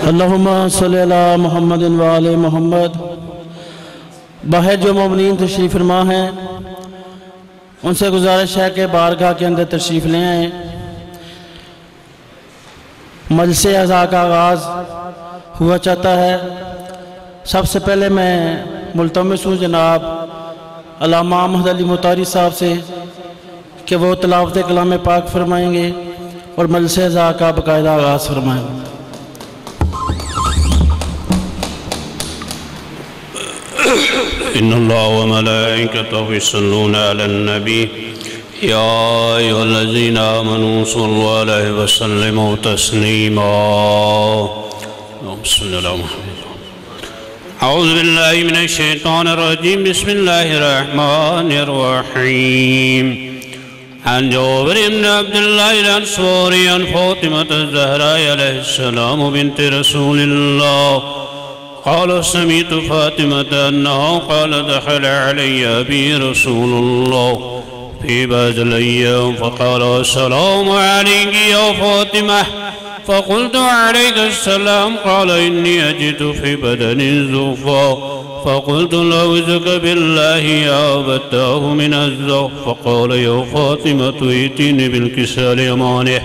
اللہم صلی علی محمد وآل محمد۔ باہر جو مومنین تشریف فرما ہیں ان سے گزارش ہے کہ بارگاہ کے اندر تشریف لے آئیں۔ مجلس عزا کا آغاز ہوا چاہتا ہے۔ سب سے پہلے میں ملتمس ہوں جناب علامہ احمد علی مطاری صاحب سے کہ وہ تلاوت کلام پاک فرمائیں گے اور مجلس عزا کا باقاعدہ آغاز فرمائیں گے۔ إن الله وملائكته يصلون على النبي يا أيها الذين آمنوا صلوا عليه وسلموا تسليما اللهم صل على محمد أعوذ بالله من الشيطان الرجيم بسم الله الرحمن الرحيم عن جابر بن عبد الله الأنصاري عن فاطمة الزهراء عليه السلام بنت رسول الله قال سمعت فاطمة أنها قال دخل علي أبي رسول الله في بعض الأيام فقال السلام عليك يا فاطمة فقلت عليك السلام قال إني أجد في بدن زوفا فقلت لأعوذك بالله يا أبتاه من الزوف فقال يا فاطمة ائتني بالكساء اليماني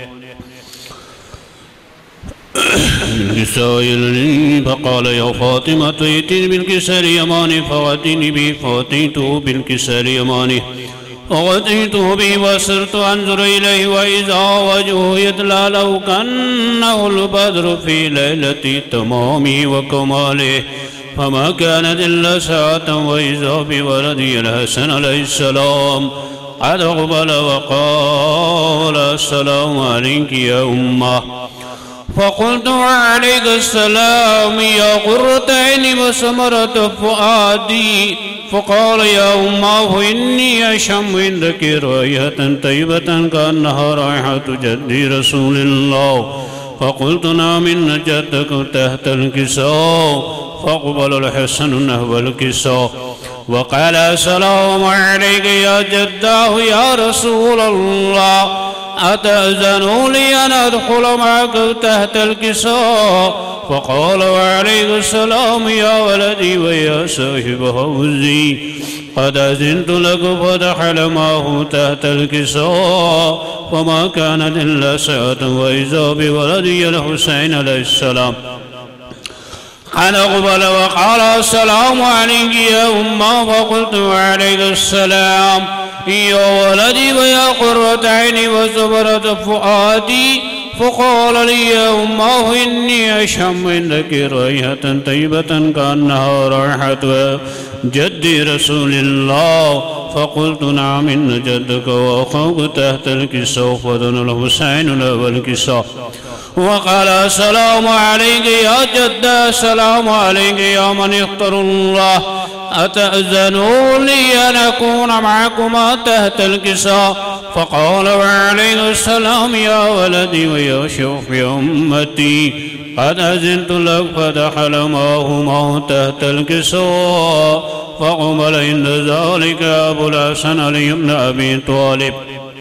فقال يا فاطمة ائتني بالكساء اليماني فأتيني به فأتيته بالكساء اليماني وأتيته به وصرت أنظر إليه وإذا وجهه يتلى له كأنه البدر في ليلة تمامه وكماله فما كانت إلا ساعة وإذا بولدي الحسن عليه السلام قد أقبل وقال السلام عليك يا أمه فقلت وعليك السلام يا قرة عيني وثمرة فؤادي فقال يا أماه إني أشم عندك رائحة طيبة كأنها رائحة جدي رسول الله فقلت نعم إن جدك تحت الكساء فأقبل الحسن نحو الكساء وقال السلام عليك يا جداه يا رسول الله أتأذن لي أن أدخل معك تحت الكساء فقال وعليك السلام يا ولدي ويا صاحب حوزي قد أذنت لك فدخل معه تحت الكساء وما كانت إلا ساعة وإذا بولدي الحسين عليه السلام قد أقبل وقال السلام عليك يا أمه فقلت وعليك السلام يا ولدي ويا قرة عيني وزبرة فؤادي فقال لي يا أمه إني أشم عندك رائحة طيبة كأنها رائحة جد رسول الله فقلت نعم إن جدك وأخوك تحت الكساء فدن الحسين له الكساء وقال السلام عليك يا جد السلام عليك يا من اختار الله أتأذنوا لي أن أكون معكما تحت الكساء فقال وعليك السلام يا ولدي ويا شوف يا أمتي قد أذنت لك فدخل معهما تحت الكساء فقبل عند ذلك أبو الحسن علي بن أبي طالب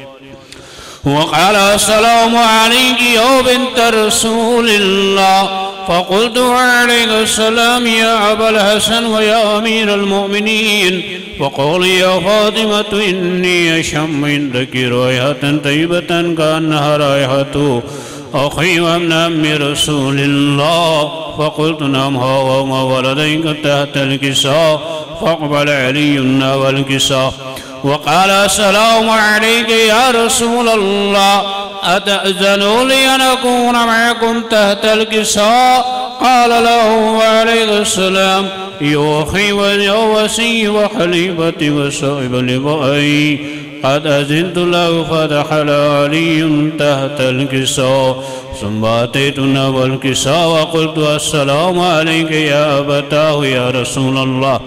وقال السلام عليك يا بنت رسول الله فقلت وعليك السلام يا أبا الحسن ويا أمير المؤمنين وقال يا فاطمة إني أشم عندك رائحة طيبة كأنها رائحة أخي وابن أم رسول الله فقلت نعم ها وما ولديك تحت الكساء فاقبل علي والكساء وقال السلام عليك يا رسول الله أتأذن لي أن أكون معكم تحت الكساء قال له وعليك السلام يا أخي ويا وسي وحليفتي وصاحب لبائي قد أذنت له فدخل علي تحت الكساء ثم أتيتنا والكساء وقلت السلام عليك يا أبتاه يا رسول الله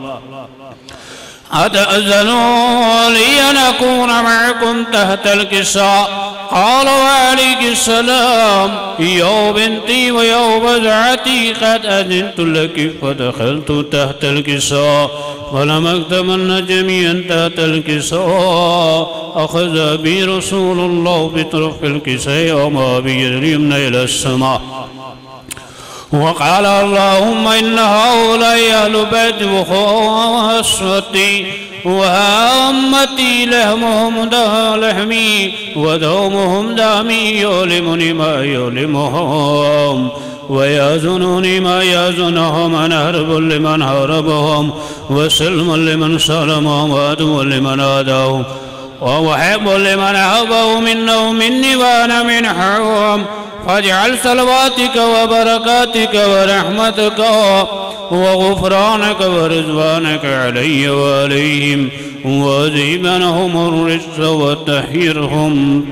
أتأذنوا لي أن أكون معكم تحت الكساء قال وعليك السلام يا بنتي ويا بزعتي قد أذنت لك فدخلت تحت الكساء فلم أكتمن جميعا تحت الكساء أخذ بي رسول الله بطرف الكساء وما بي اليمنى إلى السماء وقال اللهم إن هؤلاء أهل بيت وخاصتي وأمتي لحمهم لحمي ودومهم دامي يؤلمني ما يؤلمهم ويأذنني ما يأذنهم. أنا هرب لمن هربهم وسلم لمن سلمهم وعدو لمن عاداهم ومحب لمن أحبه مني وأنا منهم. فاجعل صلواتك وبركاتك ورحمتك وغفرانك ورضوانك علي وعليهم وذهب عنهم الرجس وطهرهم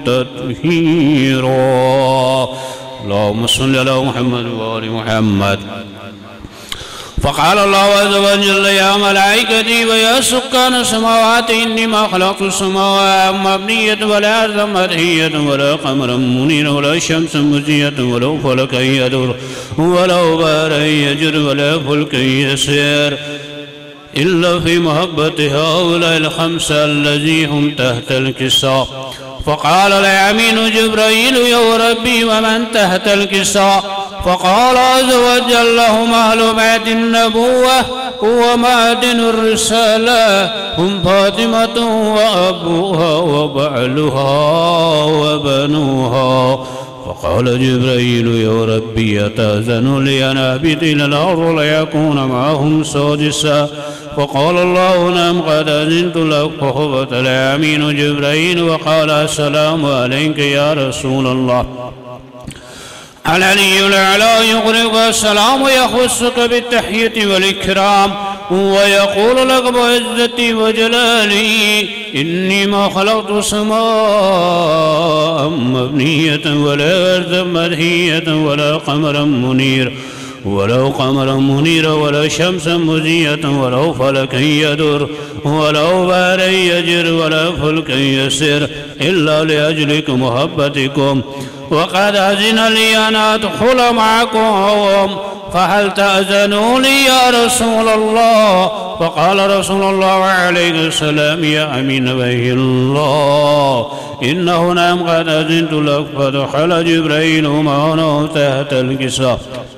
تطهيرا. اللهم صل على محمد وآل محمد. فقال الله عز وجل يا ملائكتي ويا سكان السماوات إني ما خلقت السماوات مبنية ولا أرض مرئية ولا قمرا منيرا ولا شمس مزية ولا فلكا يدور ولا بارا يجر ولا فلك يسير إلا في محبة هؤلاء الخمسة الذي هم تحت الكساء. فقال الأمين جبرائيل يا ربي ومن تحت الكساء؟ فقال عز وجل هم أهل بيت النبوة ومعدن الرسالة هم فاطمة وأبوها وبعلها وبنوها. فقال جبرائيل يا ربي أتأذن لي أن أهبط إلى الأرض ليكون معهم سادسا؟ فقال الله نعم قد أذنت لك. فهبط الأمين جبرائيل وقال السلام عليك يا رسول الله. العلي الأعلى يغرق السلام يخصك بالتحية والإكرام ويقول لك بعزتي وجلالي إني ما خلقت سماء مبنية ولا أرضا مرئية ولا قمرا منير ولو قمرا منيرا ولا شمسا مزية ولو فلكا يدور ولو بارا يجر ولا فلكا يسير إلا لأجلك محبتكم. وقد أذن لي أن أدخل معكم فهل تأذنوا لي يا رسول الله؟ فقال رسول الله عليه السلام يا أمين به الله إنه نعم قد أذنت لك. فدخل جبرائيل معنا تحت الكساء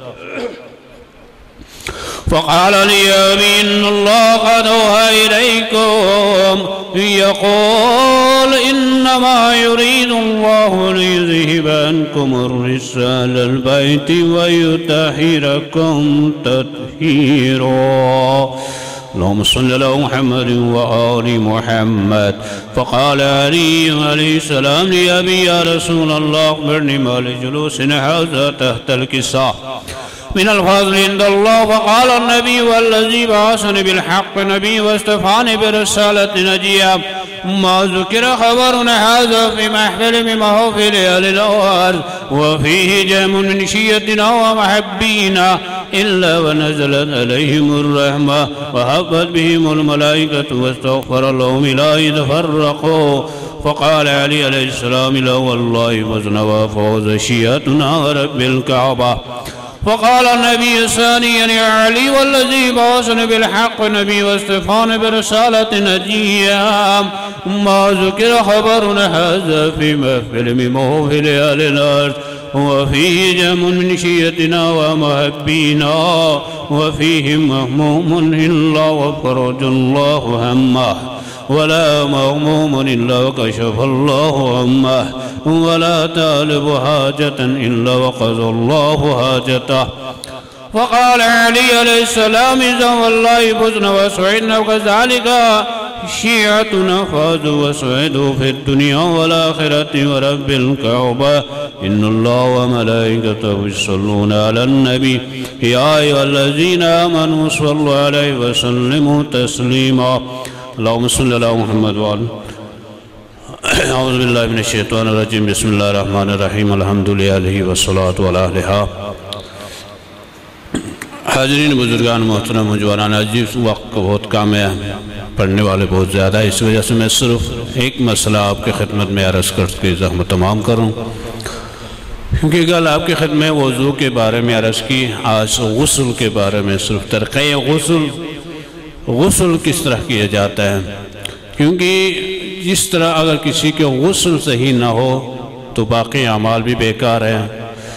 فقال لي يا أمين الله قد أوحى إليكم يقول إنما يريد الله ليذهب عنكم الرجس أهل البيت ويطهركم تطهيرا. اللهم صل على محمد وآل محمد. فقال علي عليه السلام لأبي يا رسول الله أخبرني ما لجلوسنا هذا تحت الكساء من الفضل عند الله. فقال النبي والذي بعثني بالحق نبي واستفاني برسالة نجيا ما ذكر خبرنا هذا في محفل من محافل أهل الأرض وفيه جام من شيتنا ومحبينا إلا ونزلت عليهم الرحمة وهبت بهم الملائكة واستغفر لهم لا يتفرقوا. فقال علي عليه السلام لا والله فزنا فوز شيئتنا رب الكعبة. فقال النبي ثانيا يا علي والذي بعثني بالحق نبي واستفاني برسالة نجيا ما ذكر خبرنا هذا في محفل من محافل أهل الأرض وفيه جم من شيتنا ومحبينا وفيهم مهموم إلا وفرج الله همه ولا مهموم إلا وكشف الله همه ولا طالب حاجة إلا وقضى الله حاجته. فقال علي عليه السلام إذا والله فزنا وسعدنا وكذلك شيعتنا فازوا وسعدوا في الدنيا والآخرة ورب الكعبة إن الله وملائكته يصلون على النبي يا أيها الذين آمنوا صلوا عليه وسلموا تسليما. اللهم صل على محمد وآله. أعوذ بالله من الشيطان الرجيم بسم الله الرحمن الرحيم الحمد لله والصلاة على हाज़रीन बुजुर्गान मोहतरम जवानान अजीब वक्त को बहुत कम है, पढ़ने वाले बहुत ज़्यादा है, इस वजह से मैं सिर्फ एक मसला आपके खिदमत में अर्ज़ करके ज़हमत तमाम करूँ। क्योंकि कल आपकी खिदमत वज़ू के बारे में अर्ज़ की, आज गुस्ल के बारे में सिर्फ तरक़े गुस्ल किस तरह किया जाता है। क्योंकि जिस तरह अगर किसी के गुस्ल सही ना हो तो बाकी अमाल भी बेकार है।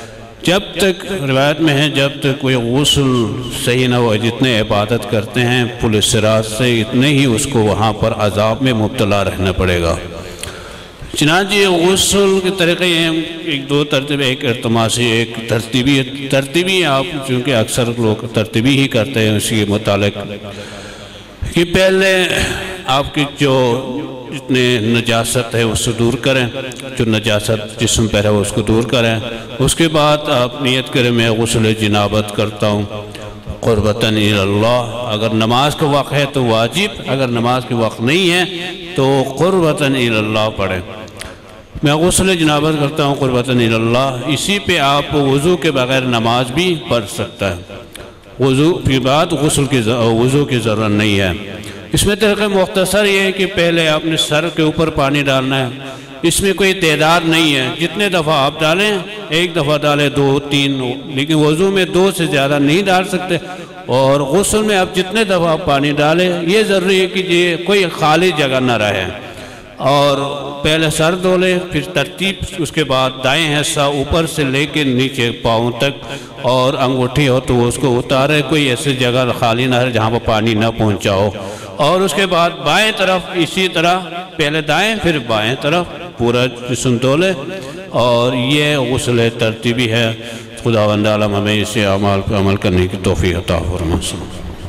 جب تک روایت میں ہے جب تک کوئی غسل صحیح نہ ہو، جتنے عبادت کرتے ہیں پل صراط سے اتنے ہی اس کو وہاں پر عذاب میں مبتلا رہنا پڑے گا۔ چنانچہ غسل کے طریقے ہیں ایک دو ترتیب، ایک ارتماسی ایک ترتیبی آپ چونکہ اکثر لوگ ترتیبی ہی کرتے ہیں اسی کے متعلق کہ پہلے آپ کی جو جتنے نجاست ہے اس سے دور کریں، جو نجاست جسم پر ہے اس کو دور کریں، اس کے بعد آپ نیت کریں میں غسل جنابت کرتا ہوں قربتاً اللہ۔ اگر نماز کا وقت ہے تو واجب، اگر نماز کے وقت نہیں ہے تو قربتاً اللہ پڑھیں۔ میں غسل جنابت کرتا ہوں قربتاً اللہ، اسی پہ آپ وضو کے بغیر نماز بھی پڑھ سکتا ہے، وضو کی بعد وضو کی ضرورت نہیں ہے۔ اس میں طریقہ مختصر یہ ہے کہ پہلے آپ نے سر کے اوپر پانی ڈالنا ہے، اس میں کوئی تعداد نہیں ہے، جتنے دفعہ آپ ڈالیں، ایک دفعہ ڈالیں دو تین، لیکن وضو میں دو سے زیادہ نہیں ڈال سکتے، اور غسل میں آپ جتنے دفعہ آپ پانی ڈالیں یہ ضروری ہے کہ کوئی خالی جگہ نہ رہے، اور پہلے سر دھو لیں، پھر ترتیب اس کے بعد دائیں حصہ اوپر سے لے کے نیچے پاؤں تک، اور انگوٹھی ہو تو اس کو اتارے، کوئی ایسی جگہ خالی نہ رہے جہاں پر پانی نہ پہنچا ہو، اور اس کے بعد بائیں طرف اسی طرح پہلے دائیں پھر بائیں طرف پورا جسم دھو لے، اور یہ غسل ترتیبی ہے۔ خداوند عالم ہمیں اسے اعمال پہ عمل کرنے کی توفیق عطا فرمائے۔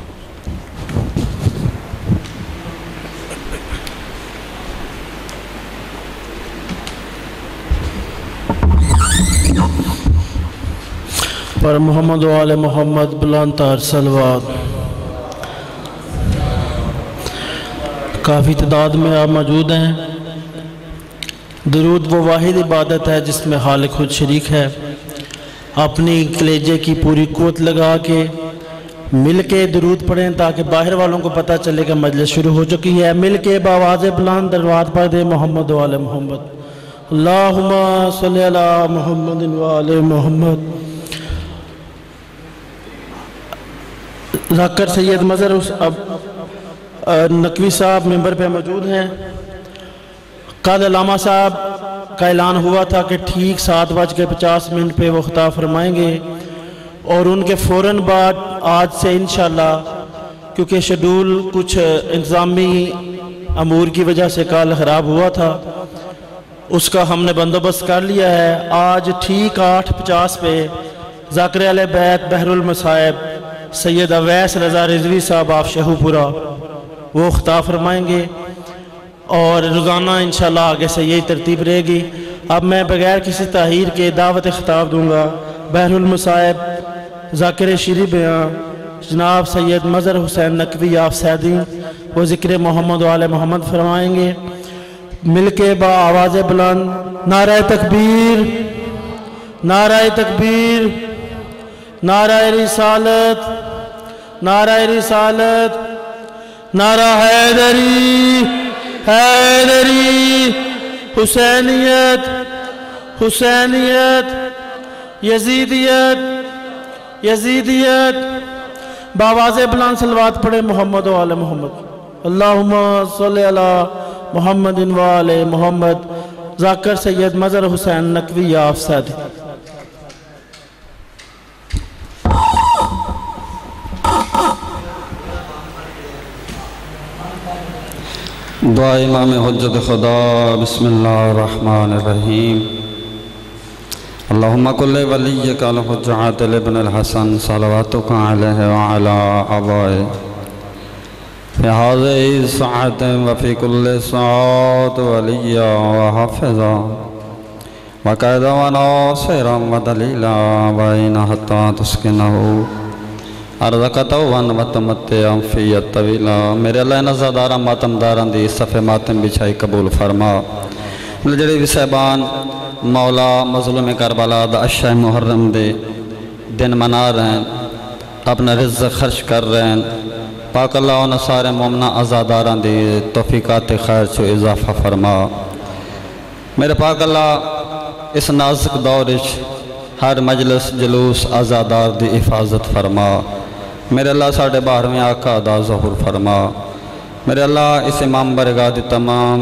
پر محمد و آل محمد بلند تر صلوات۔ کافی تعداد میں آپ موجود ہیں۔ درود وہ واحد عبادت ہے جس میں خالق خود شریک ہے۔ اپنی کلیجے کی پوری قوت لگا کے مل کے درود پڑھیں تاکہ باہر والوں کو پتہ چلے کہ مجلس شروع ہو چکی ہے۔ مل کے بآواز بلند دروات پڑھ دیں محمد و آل محمد۔ اللہم صلی علی محمد و آل محمد۔ ذاکر سید مظہر نقوی صاحب ممبر پہ موجود ہیں۔ قائد علامہ صاحب کا اعلان ہوا تھا کہ ٹھیک 7:50 پہ وہ خطاب فرمائیں گے، اور ان کے فوراً بعد آج سے انشاءاللہ، کیونکہ شیڈول کچھ انتظامی امور کی وجہ سے کل خراب ہوا تھا، اس کا ہم نے بندوبست کر لیا ہے۔ آج ٹھیک 8:50 پہ ذاکر اہل بیت بحر المصائب سید اویس رضا رضوی صاحب آپ شہو پورا وہ خطاب فرمائیں گے، اور روزانہ انشاءاللہ آگے سے یہی ترتیب رہے گی۔ اب میں بغیر کسی تاخیر کے دعوت خطاب دوں گا۔ بحر المصائب ذاکر شیریں بیاں جناب سید مظہر حسین نقوی آپ سیدی، وہ ذکر محمد و آل محمد فرمائیں گے۔ مل کے با آواز بلند نعرہ تکبیر، نعرہ تکبیر، نعرہ رسالت، نعرہ رسالت، نعرہ حیدری، حیدری، حسینیت، حسینیت، یزیدیت، یزیدیت۔ بآواز بلند صلوات پڑھے محمد و آل محمد۔ اللہم صلی علی محمد و آل محمد۔ ذاکر سید مظہر حسین نقوی آپ سید۔ دعا امام حجت خدا۔ بسم اللہ الرحمن الرحیم۔ اللہم کل ولیک الحجۃ ابن الحسن صلواتک علیہ وعلی آبائہ فی ہذہ ساعۃ وفی کل ساعۃ ولیا وحافظا وقائدا وناصرا ودلیلا وعینا حتی تسکنہ ارزقتوان وتمتعا فی الطویلا۔ میرے اللہ نظر داران ماتم داران دی صفحہ ماتم بچھائی قبول فرما۔ جڑے بھی صاحبان مولا مظلوم کربلا دا عشاء محرم دے دن منا رہے ہیں، اپنا رزق خرچ کر رہے ہیں، پاک اللہ و سارے مومنہ آزاداران دی توفیقات خیر چو اضافہ فرما۔ میرے پاک اللہ اس نازک دورش ہر مجلس جلوس آزادار دی حفاظت فرما۔ میرے اللہ ساڑھے 12ویں آقا دا ظہور فرما۔ میرے اللہ اس امام برگاہ دی تمام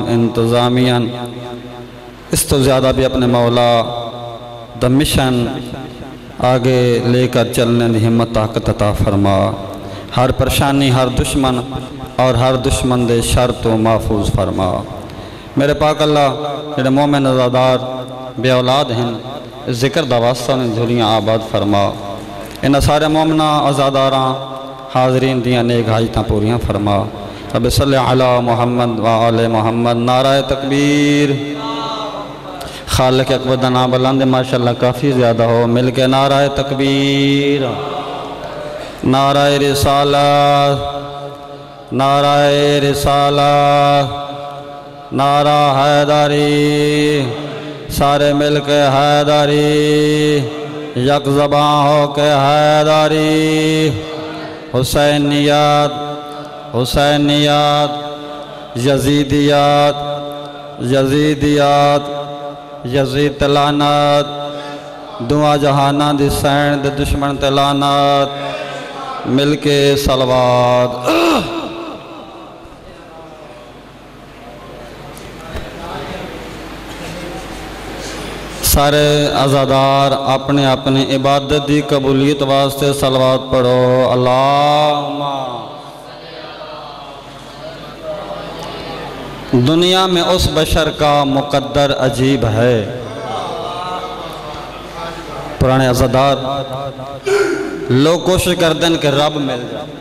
انتظامیاں اس تو زیادہ بھی اپنے مولا دا مشن آگے لے کر چلنے دی ہمت طاقت عطا فرما، ہر پریشانی ہر دشمن اور ہر دشمن دے شر تو محفوظ فرما۔ میرے پاک اللہ جڑے مومن عزادار بے اولاد ہیں ذکر دا واسطہ نے دھولیاں آباد فرما، انہاں سارے مومنہ عزاداراں حاضرین دیاں نیک حاجتاں پوریاں فرما۔ رب صلی علی محمد و آل محمد۔ نعرہ تکبیر، خالق اکبر دا نام بلند ماشاءاللہ کافی زیادہ ہو، مل کے نعرہ تکبیر، نعرہ رسالت، نعرہ رسالت، نعرہ حیدری، سارے مل کے حیدری، یک زبان ہو کے حیدری، حسینیات، حسینیات، یزیدیات، یزیدیات، یزید تلانات، دعا جہانہ دی سین دے دشمن تلانات، مل کے صلوات۔ سارے عزادار اپنے اپنے عبادت دی قبولیت واسطے صلوات پڑھو۔ اللہم دنیا میں اس بشر کا مقدر عجیب ہے۔ پرانے عزادار لوگ کوشش کرتے ہیں کہ رب مل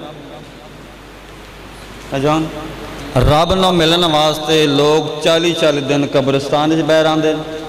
جائے، رب نہ ملن واسطے لوگ 40 دن قبرستان وچ بہر آندے،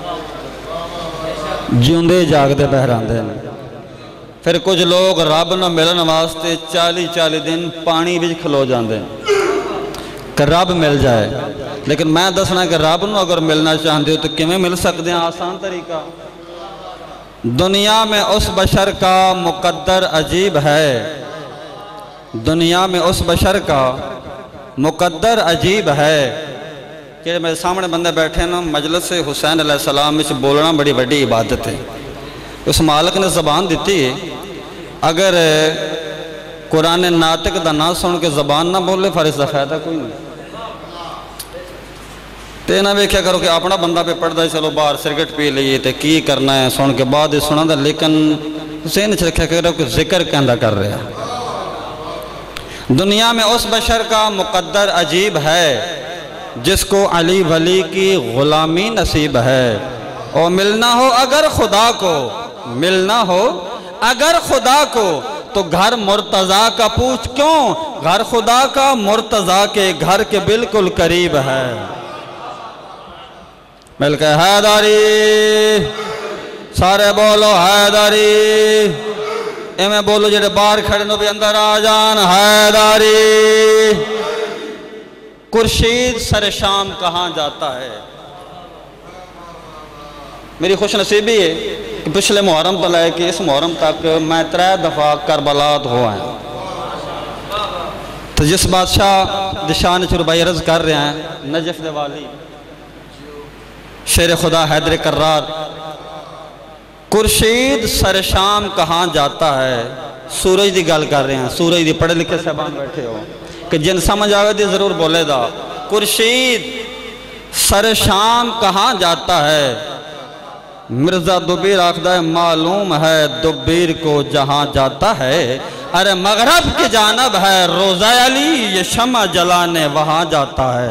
جیوندے جاگدے بہر آندے۔ پھر کچھ لوگ رب نہ ملن واسطے 40 دن پانی وچ کھلو جاندے کہ رب مل جائے۔ لیکن میں دسنا کہ رب نو اگر ملنا چاہتے ہو تو کیویں مل سکتے ہیں؟ آسان طریقہ، دنیا میں اس بشر کا مقدر عجیب ہے، دنیا میں اس بشر کا مقدر عجیب ہے کہ میرے سامنے بندے بیٹھے نا، مجلس حسین علیہ السلام میں بولنا بڑی بڑی عبادت ہے۔ اس مالک نے زبان دیتی ہے، اگر قرآن ناطق دا نہ سن کے زبان نہ بولے پھر اس دا فائدہ کوئی نہیں۔ تے نہ ویکھیا کرو کہ اپنا بندہ پہ پڑھدا ہے، چلو باہر سرگٹ پی لئیے تے کی کرنا ہے، سن کے بعد سنا دا، لیکن حسین نے رکھیا کرو کہ ذکر کہندہ کر رہا۔ دنیا میں اس بشر کا مقدر عجیب ہے جس کو علی ولی کی غلامی نصیب ہے۔ اور ملنا ہو اگر خدا کو، ملنا ہو اگر خدا کو تو گھر مرتضیٰ کا پوچھ کیوں، گھر خدا کا مرتضیٰ کے گھر کے بالکل قریب ہے۔ مل کے حیدری، سارے بولو حیدری، میں بولو جڑے باہر کھڑے نو بھی اندر آ جان، حیدری۔ خورشید سر شام کہاں جاتا ہے؟ میری خوش نصیبی ہے کہ پچھلے محرم تو لے کے اس محرم تک میں 3 دفعہ کربلات ہوا ہے۔ تو جس بادشاہ دشان چربائی عرض کر رہے ہیں، نجف دے والی شیر خدا حیدر کرار، خورشید سر شام کہاں جاتا ہے؟ سورج دی گل کر رہے ہیں، سورج دی پڑھے لکھے صاحبان بیٹھے ہو کہ جن سمجھ آگے دی ضرور بولے دا۔ خورشید سر شام کہاں جاتا ہے؟ مرزا دبیر آخدہ ہے معلوم ہے دبیر کو جہاں جاتا ہے، ارے مغرب کی جانب ہے روضہ علی، یہ شمع جلانے وہاں جاتا ہے۔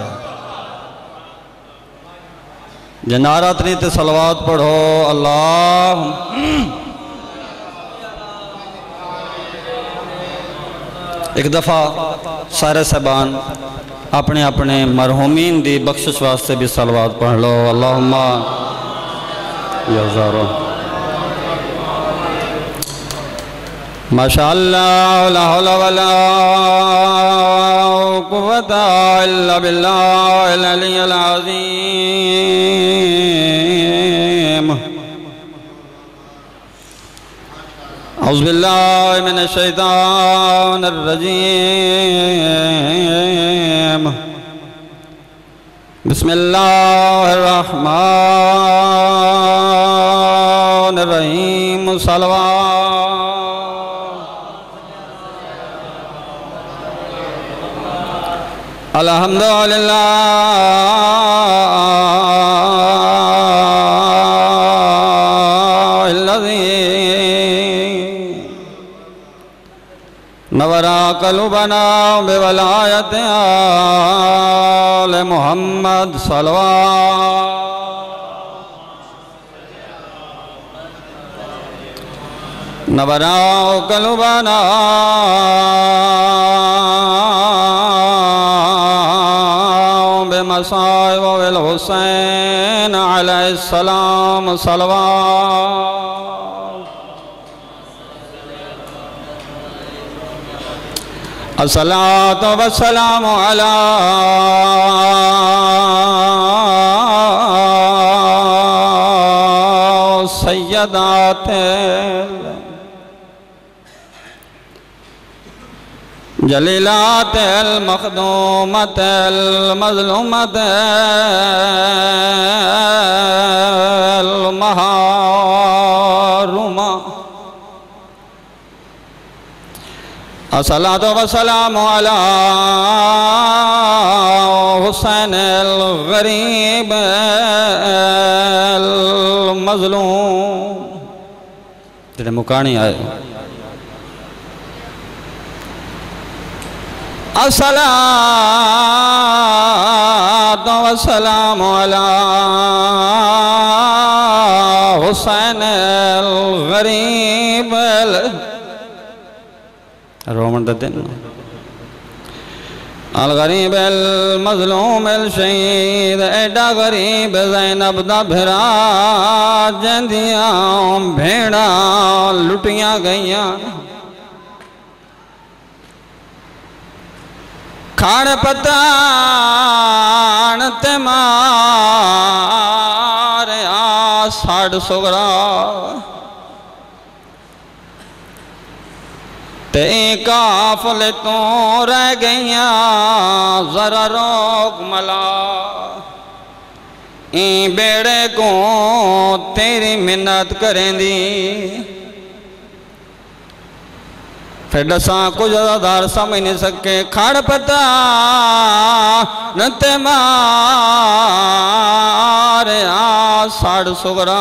جنارہ تنیت صلوات پڑھو۔ اللہ ایک دفعہ سارے صاحبان اپنے اپنے مرحومین دی بخشش واسطے بھی صلوات پڑھ لو۔ اللہم یزارو ماشاءاللہ لا حول ولا قوة الا باللہ العلی العظیم۔ اعوذ باللہ من الشیطان الرجیم، بسم اللہ الرحمن الرحیم۔ صلوات الحمدللہ الذی نورا قلوبنا بولایت آل محمد صلوات نورا قلوبنا بمصائب الحسین علیہ السلام صلوات الصلاة والسلام على سيدات جليلات المخدومة المظلومة المحرومة الصلاة والسلام على حسین الغریب المظلوم جنہیں مکانی آئے الصلاة والسلام على حسین الغریب رومن دن الغریب المظلوم الشہید ایڈا غریب زینب دا بھرا جندیاں بھیڑا لٹیاں گئیاں کھاڑ پتان تے ماریا ساڑھ سگرا تے کافلے تو رہ گئیاں ذرا روک ملا این بیڑے کو تیری منت کریں دی پھر ڈساں کچھ دار سمجھ نہیں سکے کھاڑ پتا نتے ماریا ساڑھ سگرا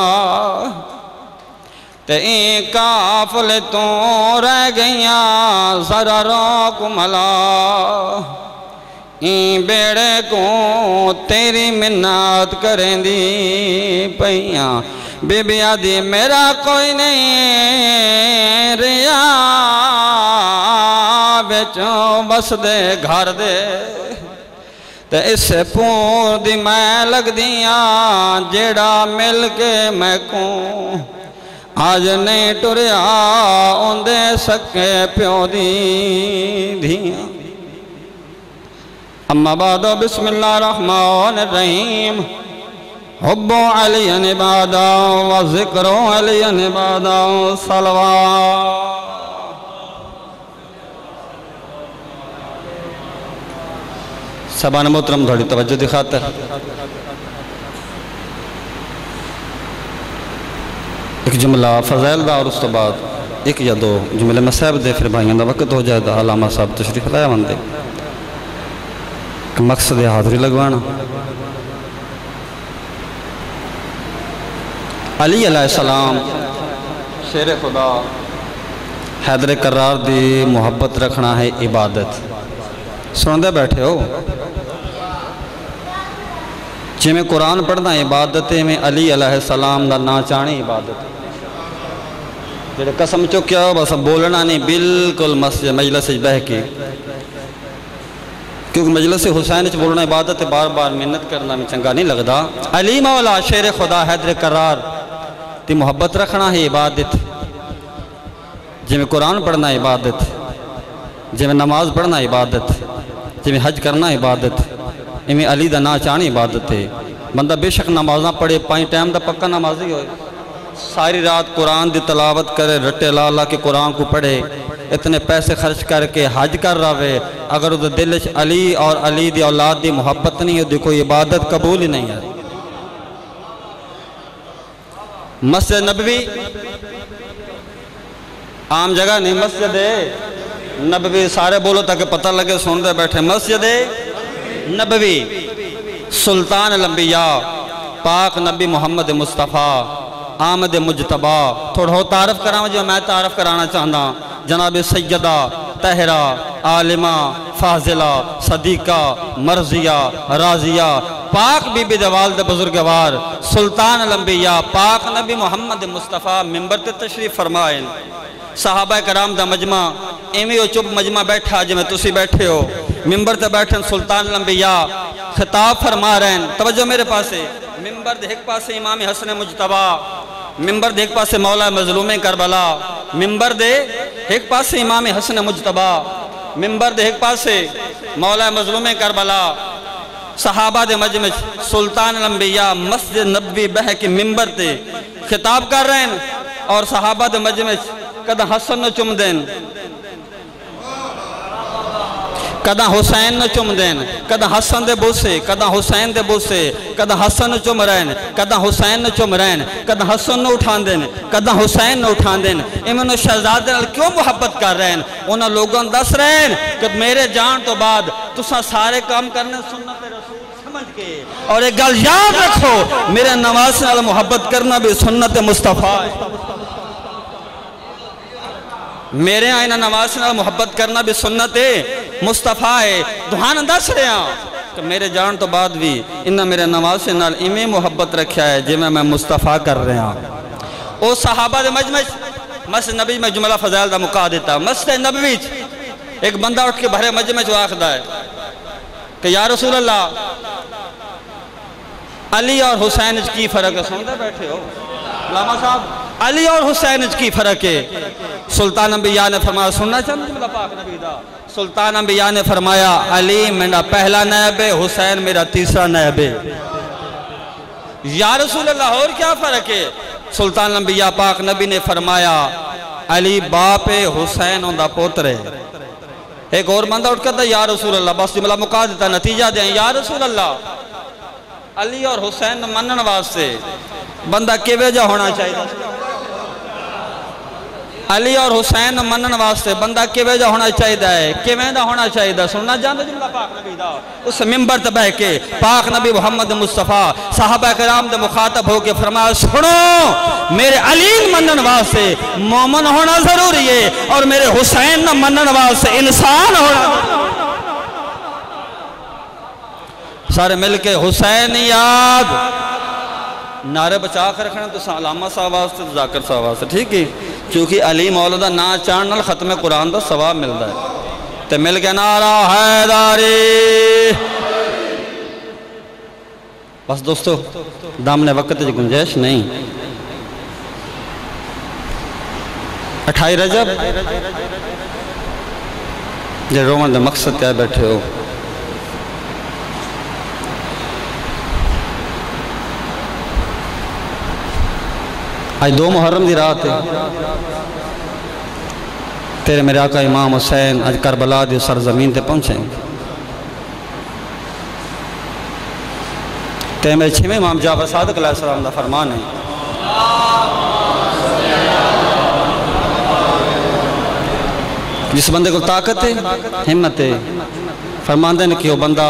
تے این کافلے تو رہ گئیاں ذرا روک ملا این بیڑے کو تیری منت کریں دی پئیاں بی بی آدھی میرا کوئی نہیں ریا بچوں بس دے گھر دے تے اس سے پور دی میں لگ دیاں جیڑا مل کے میں کوں آج نہیں ٹریا اندے سکے پیو دی دھیاں اما بعد بسم اللہ الرحمن الرحیم حب علی عبادہ و ذکر علی عبادہ صلوات سبان محترم تھوڑی توجہ دکھاتا ہے ایک جملہ فضائل دا اور اس تو بعد ایک یا دو جملے مسائب دے پھر بھائیاں دا وقت ہو جائے دا علامہ صاحب تشریف لائے مندے مقصد حاضری لگوانا علی علیہ السلام شیر خدا حیدر کرار دی محبت رکھنا ہے عبادت سندے بیٹھے ہو جی میں قرآن پڑھنا عبادت میں علی علیہ السلام دا نا چاہنے عبادت جڑے قسم چکیا ہو بس بولنا نہیں بالکل مسجد مجلس بہ کے کیونکہ مجلس حسین چ بولنا عبادت بار بار محنت کرنا میں چنگا نہیں لگتا علی مولا شیر خدا حیدر کرار تی محبت رکھنا ہے عبادت جی میں قرآن پڑھنا عبادت جی میں نماز پڑھنا عبادت جی میں حج کرنا عبادت میں علی دا نا چاہنی عبادت ہے بندہ بے شک نمازاں پڑھے پائیں ٹائم دا پکا نمازی ہوئے ساری رات قرآن دی تلاوت کرے رٹے لالا کے قرآن کو پڑھے اتنے پیسے خرچ کر کے حج کر رہے اگر وہ دلش علی اور علی دی اولاد دی محبت نہیں ہے کوئی عبادت قبول ہی نہیں ہے مسجد نبوی عام جگہ نہیں مسجد نبوی سارے بولو تاکہ پتہ لگے سن دے بیٹھے مسجد نبوی سلطان الانبیاء پاک نبی محمد مصطفیٰ آمد مجتبہ تھوڑا ہو تعارف کراؤں جو میں تعارف کرانا چاہتا جناب سیدہ طاہرہ عالمہ فاضلہ صدیقہ مرضیہ راضیہ پاک بی بی دے والد بزرگوار سلطان الانبیاء پاک نبی محمد مصطفیٰ ممبر تے تشریف فرمائیں صحابہ کرام دا مجمع ایویں او چپ مجمع بیٹھا جی میں تسی بیٹھے ہو ممبر تے بیٹھن سلطان الانبیاء خطاب فرما رہے ہیں توجہ میرے پاسے ممبر دے ایک پاسے امام حسن مجتبیٰ ممبر دے ایک پاسے مولا مظلوم کربلا ممبر دے ایک پاسے امام حسن مجتبیٰ ممبر دے ایک پاسے مولا مظلوم کربلا صحابہ دے مجمع سلطان الانبیاء مسجد نبوی بہ کے ممبر تے خطاب کر رہے ہیں اور صحابہ دے مجمع کدہ حسن نو چم دین کدہ حسین نو چم دین کدہ حسن دے بوسے کدہ حسین دے بوسے کدہ حسن نو چم رہن کدہ حسین نو چم رہن کدہ حسن نو اٹھان دین کدہ حسین نو اٹھان دین امن شہزادے نال کیوں محبت کر رہے ہیں انہاں لوگوں دس رہے ہیں کہ میرے جان تو بعد تساں سارے کام کرنے سنت رسول سمجھ کے اور ایک گل یاد رکھو میرے نواز نال محبت کرنا بھی سنت مصطفیٰ ہے میرے آئینہ نواز نال محبت کرنا بھی سنت مصطفیٰ ہے دہان دس رہے ہیں کہ میرے جان تو بعد بھی انہاں میرے نواز نال ایمیں محبت رکھیا ہے جی میں مصطفیٰ کر رہے ہیں او صحابہ دے مجمع مسجد نبی میں جملہ فضائل دا مقا دیتا مسجد نبوی ایک بندہ اٹھ کے بھرے مجمع جو آخدہ ہے کہ یا رسول اللہ علی اور حسین کی فرق ہے سمجھتے بیٹھے ہو علامہ صاحب علی اور حسین کی فرق ہے سلطان انبیاء نے فرمایا سننا چاہتے جملہ پاک نبی دا سلطان انبیاء نے فرمایا علی میرا پہلا نائب ہے حسین میرا تیسرا نائب ہے یا رسول اللہ اور کیا فرق ہے سلطان الانبیاء پاک نبی نے فرمایا علی باپ ہے حسین اندہ پوتر ہے ایک اور بندہ اٹھ کرتا یا رسول اللہ بس جملہ مقا دیتا نتیجہ دیں یا رسول اللہ علی اور حسین منن واسطے بندہ کی وجہ ہونا چاہیے علی اور حسین منن واسطے بندہ کی وجہ ہونا چاہیے کی وجہ ہونا چاہیے سننا جانتے جملہ پاک نبی دا اس ممبر تے بہ کے پاک نبی محمد مصطفیٰ صحابہ کرام دے مخاطب ہو کے فرمایا سنو میرے علی منن واسطے مومن ہونا ضروری ہے اور میرے حسین منن واسطے انسان ہونا سارے مل کے حسین یاد نعرے بچا کر رکھنا تو علامہ صاحب واسطے تو ذاکر صاحب واسطے ٹھیک ہے چونکہ علی مولا دا نا چاہن نال ختم قرآن دا ثواب ملتا ہے تے مل کے نعرہ حیداری بس دوستو دامنے وقت جو گنجائش نہیں 28 رجب جو رومن دے مقصد کیا بیٹھے ہو آج 2 محرم دی رات ہے تیرے میرے آقا امام حسین آج کربلا دی سرزمین تے پہنچیں تیرے میرے 6ویں امام جعفر صادق علیہ السلام دا فرمان ہے جس بندے کو طاقت ہے ہمت ہے فرمان دے کہ وہ بندہ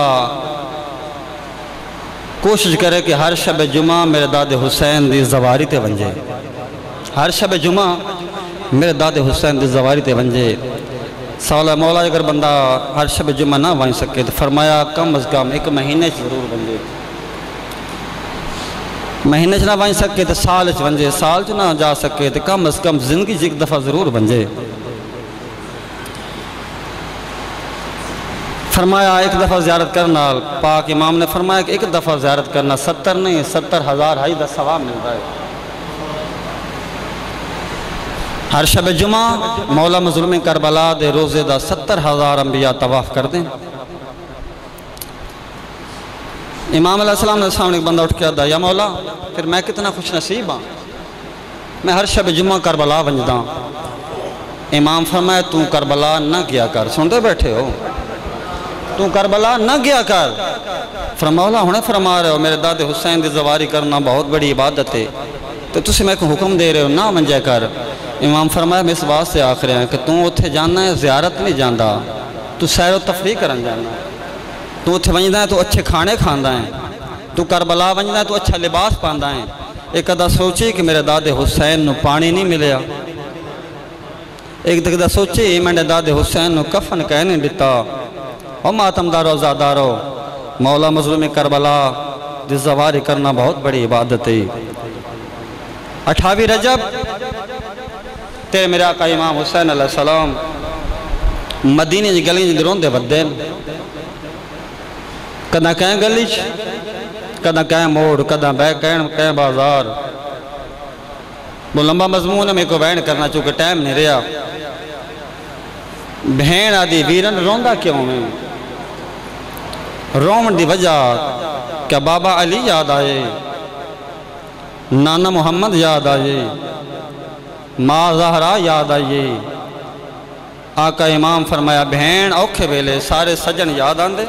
کوشش کرے کہ ہر شب جمعہ میرے داد حسین دی زواری تے ونجے ہر شب جمعہ میرے داد حسین دی زواری تے ونجے سوال مولا اگر بندہ ہر شب جمعہ نہ ون سکے تو فرمایا کم از کم 1 مہینے ضرور ونجے مہینے نہ ون سکے تو سال ونجے سال نہ جا سکے تو کم از کم زندگی ایک دفعہ ضرور ونجے فرمایا 1 دفعہ زیارت کرنا پاک امام نے فرمایا کہ 1 دفعہ زیارت کرنا 70 نہیں 70,000 حج دا ثواب ملتا ہے ہر شب جمعہ مولا مظلوم کربلا دے روزے دا 70,000 انبیاء طواف کر دیں امام علیہ السلام نے سامنے ایک بندہ اٹھ کے دا یا مولا پھر میں کتنا خوش نصیب ہاں میں ہر شب جمعہ کربلا ونجدا امام فرمایا تو کربلا نہ کیا کر سنتے بیٹھے ہو تو کربلا نہ گیا کر فرماولا ہونے فرما رہے ہو میرے داد حسین دی زواری کرنا بہت بڑی عبادت ہے تو تسی میں کو حکم دے رہے ہو نہ منجے کر امام فرمایا میں اس بات سے آخر ہیں کہ تم اتھے جاننا ہے زیارت نہیں جاندہ تو سیر و تفریح کرن جاننا ہے تو اتھے ونجدہ ہے تو اچھے کھانے کھاندہ ہیں تو کربلا ونجدہ ہے تو اچھا لباس پاندہ ہیں ایک ادا سوچی کہ میرے داد حسین نو پانی نہیں ملیا ایک دکھ دا سوچی میں نے داد حسین نو کفن کہنے دیتا او ماتمدارو زادارو مولا مظلوم کربلا دی زواری کرنا بہت بڑی عبادت ہے 28 رجب تیرے میرے آقا امام حسین علیہ السلام مدینہ جی گلی جی درون دے ودین کدہ کہیں گلی کدہ کہیں موڑ کدہ بے کہیں بازار وہ لمبا مضمون میں کو بیان کرنا چونکہ ٹائم نہیں رہا بہن آدھی ویرن روندہ کیوں میں رومن دی وجہ کیا بابا علی یاد آئے نانا محمد یاد آئے ماں زہرہ یاد آئے آقا امام فرمایا بہن اوکھے بیلے سارے سجن یاد آندے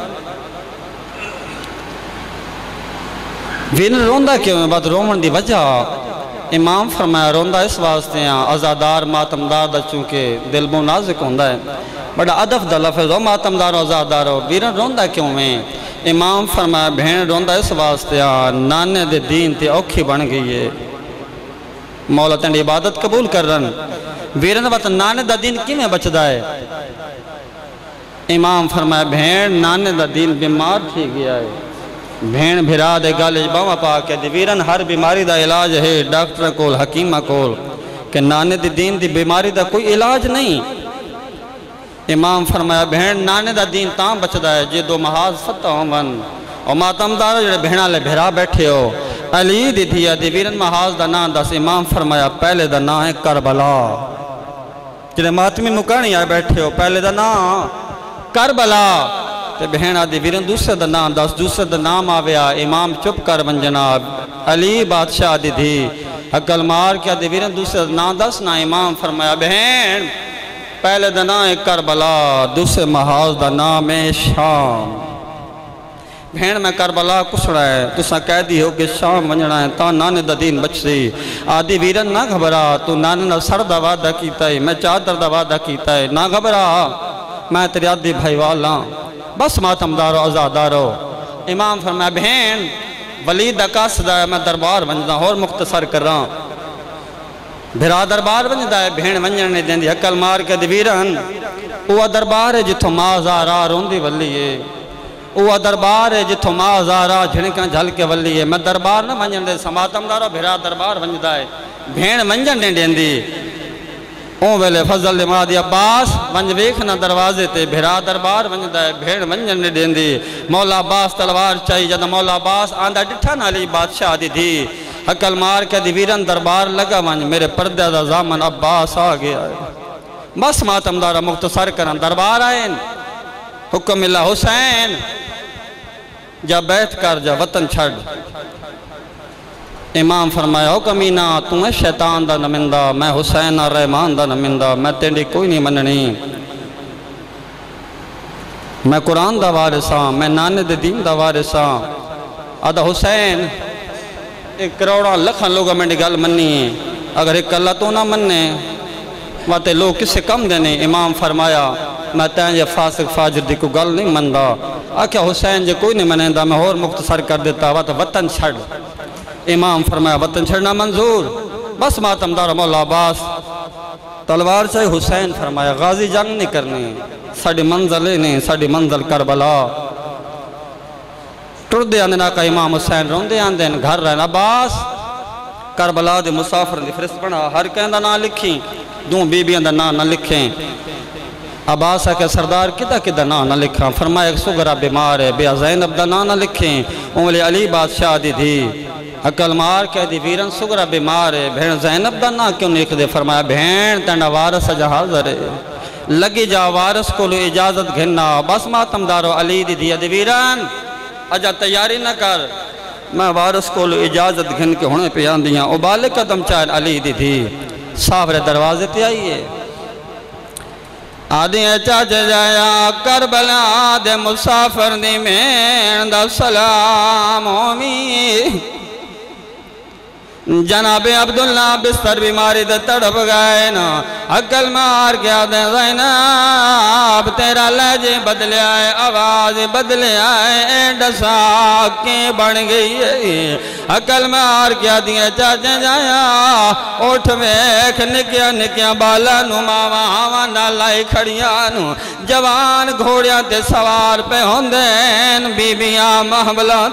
ویرن روندہ کیوں میں بعد رومن دی وجہ امام فرمایا روندہ اس واسطے ہیں ازادار ماتمدار دا چونکہ دل بو نازک ہوندہ ہے بڑا عدف دا لفظ ہو ماتمدار و ازادار ہو ویرن روندہ کیوں میں امام فرمایا بہن روندہ اس واسطے ہیں نانے دے دین تے اوکھی بن گئی ہے مولا تنڈی عبادت قبول کر رہن ویرن وقت نانے دا دین کی میں بچدا ہے امام فرمایا بہن نانے دا دین بیمار تھی گیا ہے بھین بھرا دے گالج باما پاکے دی ویرن ہر بیماری دا علاج ہے ڈاکٹر کول حکیمہ کول کہ نانے دی دین دی بیماری دا کوئی علاج نہیں امام فرمایا بہن نانے دا دین تاں بچدا ہے جے دو محاذ فتح ہون اور ماتمدار جڑے بہنہ لے بھرا بیٹھے ہو علی دی دیا دی ویرن محاذ دا نام دس امام فرمایا پہلے دا نام ہے کربلا جڑے ماتمی مکانی آئے بیٹھے ہو پہلے دا نام کربلا تے بہن آدھی ویرن دوسرے دا نام دس دوسرے دا نام آویا امام چپ کر بن جناب علی بادشاہ آدھی دی عقل مار کے آدھی ویرن دوسرے دا نام دس نا امام فرمایا بہن پہلے دا نام ہے کربلا دوسرے محاذ دا نام ہے شام بہن میں کربلا کسڑا ہے تسا کہہ دی ہو کہ شام بنجنا ہے تا نانے دا دین بچ سی آدھی ویرن نہ گھبرا تو نانے نا سر دا وعدہ کیتا ہے میں چادر دا وعدہ کیتا ہے نہ گھبرا میں تیری آدھی بھائی والا بس ماتمدارو ازادارو امام فرمایا بہن ولید دا قاصدہ ہے میں دربار بنجدہ اور مختصر کر رہا ہوں بھرا دربار بنجدہ ہے بہن بنجن نے دین دی حقل مار کے دیویرن اوہ دربار ہے جتھو ماں زارا روندی ولی ہے اوہ دربار ہے جتھو ماں زارا جھنکاں جھل کے ولی ہے میں دربار نہ بنجن دے ماتمدارو بھرا دربار بنجدہ ہے بہن بنجن نے دین دی اون ویلے فضل مادی عباس ونج ویکھنا دروازے تے بھرا دربار ونجدہ ہے بھیڑ ونجن نے دین دی مولا عباس تلوار چاہی جد مولا عباس آندہ ڈٹھا نالی بادشاہ دی دی حقل مار کے دی ویرن دربار لگا ونج میرے پردہ دا زامن عباس آ گیا ہے بس ماتمدارہ مختصر کرن دربار آئین حکم اللہ حسین جا بیٹھ کر جا وطن چھڑ امام فرمایا ہو کمینہ تو ہے شیطان دا نمندہ میں حسین رحمان دا نمندہ میں تینڈی کوئی نہیں مننی میں قرآن دا وارثاں میں نانے دے دین دا وارثاں آدھا حسین ایک کروڑا لکھاں لوگا میں نے گل مننی ہے اگر ایک اللہ تو نہ مننے واتے لوگ کس سے کم دینے امام فرمایا میں تین یہ فاسق فاجر دی کو گل نہیں مندہ آکھا حسین جے کوئی نہیں منندہ میں اور مختصر کر دیتا واتے وطن چھڑ امام فرمایا وطن چھڑنا منظور بس ماتمدار مولا عباس تلوار سے حسین فرمایا غازی جنگ نہیں کرنی ساڑی منزل نہیں ساڑی منزل کربلا ٹردے آندنا کا امام حسین روندے آندین گھر رہنا عباس کربلا دے مسافر دی فرست پڑھا ہر کہیں دا نام لکھیں دوں بی بیاں دا نام نہ لکھیں عباس کے سردار کدہ نام نہ لکھاں فرمایا ایک سگرہ بیمار ہے بیا زینب دا نام نہ لکھیں اولی علی بادشاہ دی دی عقل مار کے دی ویرن سگرہ بیمار ہے بہن زینب دا نام کیوں لکھ دے فرمایا بہن تینڈا وارث جا حاضر ہے لگی جا وارث کو لو اجازت گھننا بس ماتمدارو علی دی دیا دی ویرن اجا تیاری نہ کر میں وارث کو لو اجازت گھن کے ہونے پہ آن دیا ابالے قدم چاہر علی دی دی صافر دروازے تے آئیے آدھی چاچ جایا کربلا دے مسافر دی مین دا سلام ہومی جناب عبداللہ بستر بیماری دے تڑپ گئے نا عقل مار گیا دے زینب تیرا لہجے بدلیا ہے آواز بدلیا ہے ڈسا کے بن گئی ہے عقل میں آر کیا دیا چاچے جایا اٹھ ویکھ نکیا نکیا بالا نو ماما آوا نہ لائی کھڑیاں نو جوان گھوڑیاں تے سوار پہ ہوندین بی بیاں محبلہ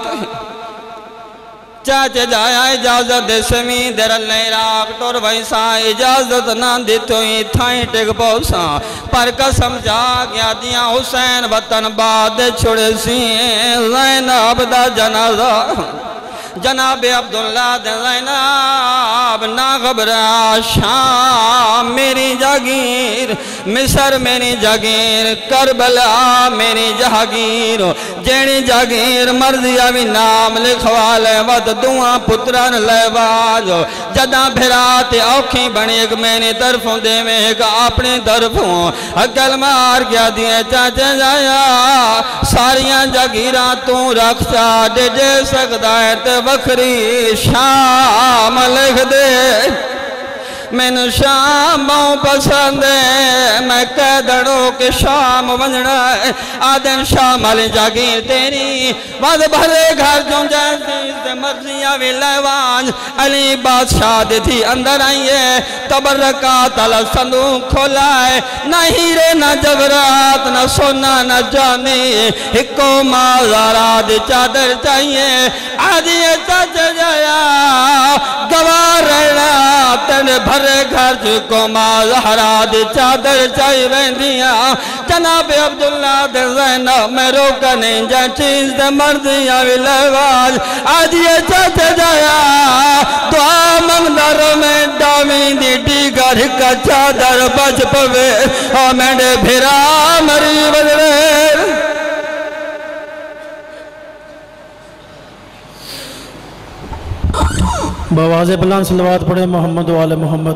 چاچے جایا اجازت دے سمی در اللہ راک ٹور ویسا اجازت نہ دیتوئی تھائیں ٹک پوسا پر قسم جا گیا دیا حسین وطن بعد چھوڑے سی زینب دا جنازہ جناب عبداللہ دے زینب نہ گھبرا شام میری جاگیر مصر میری جاگیر کربلا میری جاگیر جیڑی جاگیر مرضی ابھی نام لکھوا لے ود دعا پتران لے باجو جدہ بھرات اوکھی بنی ایک میری طرفوں دے میں ایک اپنی طرفوں عقل مار گیا دیئے چاچے جایا ساریاں جاگیراں تو رکھ چا دے سکتا ہے تے بکری شام لکھ دے میں نے شام باؤں پسند ہے میں قیدڑوں کے شام ونجڑا ہے آدم شام علی جاگیر تیری واد بھرے گھر جو جیسے مرضیاں بھی لیوان علی بادشاہ دی تھی اندر آئیے تبرکات علی صندوق کھولائے نہ ہیرے نہ جورات نہ سونا نہ جانی ہکو مازارات چادر چاہیے آدھیے چاچے جایا گوار رہنا تینے بھر گھر کو مازہرہ دی چادر چاہی ویندیاں جناب عبداللہ دے زینب میں روکا نہیں جا چیز دے مرضیاں بھی لیواز آج یہ چاہتے جایا دعا مندر میں ڈامی دی ڈیگر کا چادر بچ پوے اور میں نے بھیرا مری بدرے بواز بلند صلوات پڑھے محمد و آل محمد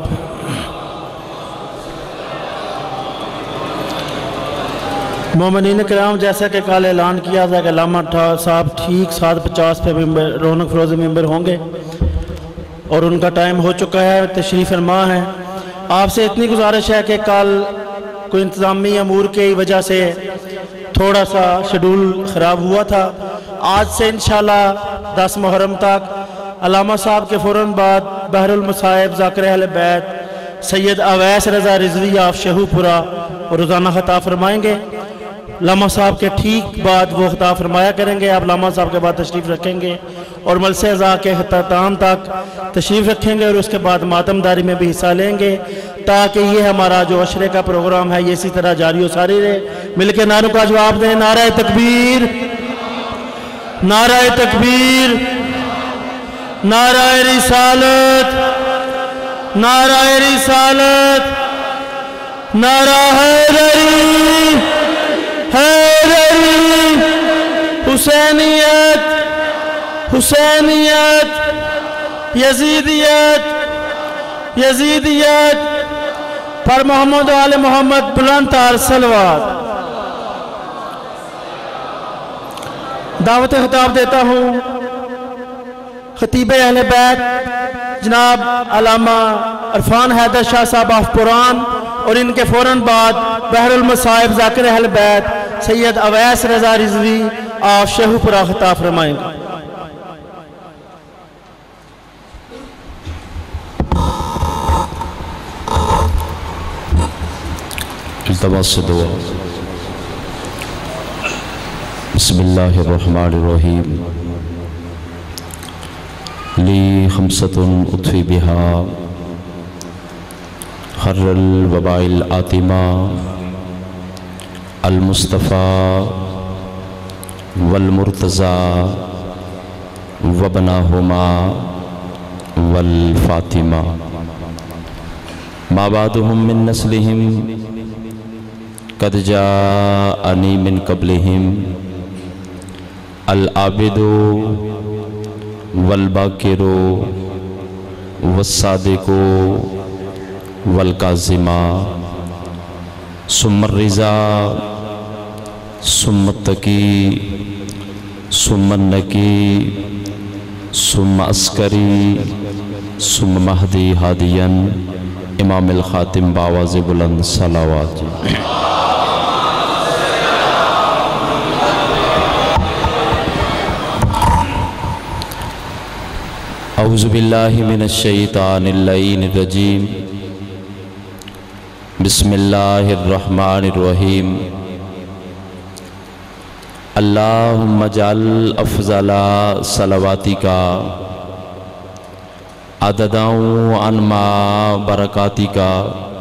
مومنین کرام جیسا کہ کال اعلان کیا تھا کہ علامہ صاحب ٹھیک 7:50 پہ رونق فروز ممبر ہوں گے اور ان کا ٹائم ہو چکا ہے تشریف فرما ہے آپ سے اتنی گزارش ہے کہ کل کوئی انتظامی امور کی وجہ سے تھوڑا سا شیڈول خراب ہوا تھا آج سے انشاءاللہ 10 محرم تک علامہ صاحب کے فوراً بعد بحر المصائب ذاکر اہل بیت سید اویس رضا رضوی آف شہو پورا اور روزانہ خطاب فرمائیں گے علامہ صاحب کے ٹھیک بعد وہ خطاب فرمایا کریں گے آپ علامہ صاحب کے بعد تشریف رکھیں گے اور ملسہ ازا کے اختتام تک تشریف رکھیں گے اور اس کے بعد ماتم داری میں بھی حصہ لیں گے تاکہ یہ ہمارا جو عشرے کا پروگرام ہے یہ اسی طرح جاری و ساری رہے مل کے نعروں کا جواب دیں نعرہ تکبیر نعرہ تکبیر نعرہ رسالت نعرہ رسالت نعرہ حیدری حیدری حسینیت حسینیت یزیدیت یزیدیت پر محمد و آل محمد بلند تار صلوات دعوت خطاب دیتا ہوں خطیب اہل بیت جناب علامہ عرفان حیدر شاہ صاحب آف پوران اور ان کے فوراً بعد بحر المصائب ذاکر اہل بیت سید اویس رضا رضوی آف شہو پورا خطاب فرمائیں گے التماس دعا بسم اللہ الرحمن الرحیم لی خمسة اطفی بہا خر الوباء الآتمہ المصطفیٰ والمرتضیٰ وابناہما والفاطمہ ما بعدهم من نسلهم قد جاءنی من قبلهم العابد والباکر والصادق والکاظم ثم الرضا ثم التقی ثم النقی ثم عسکری ثم مہدی ہادین امام الخاتم باواز بلند صلوات اعوذ باللہ من الشیطان اللعین الرجیم بسم اللہ الرحمن الرحیم اللہم اجعل افضل صلواتکا عدداؤں انما برکاتکا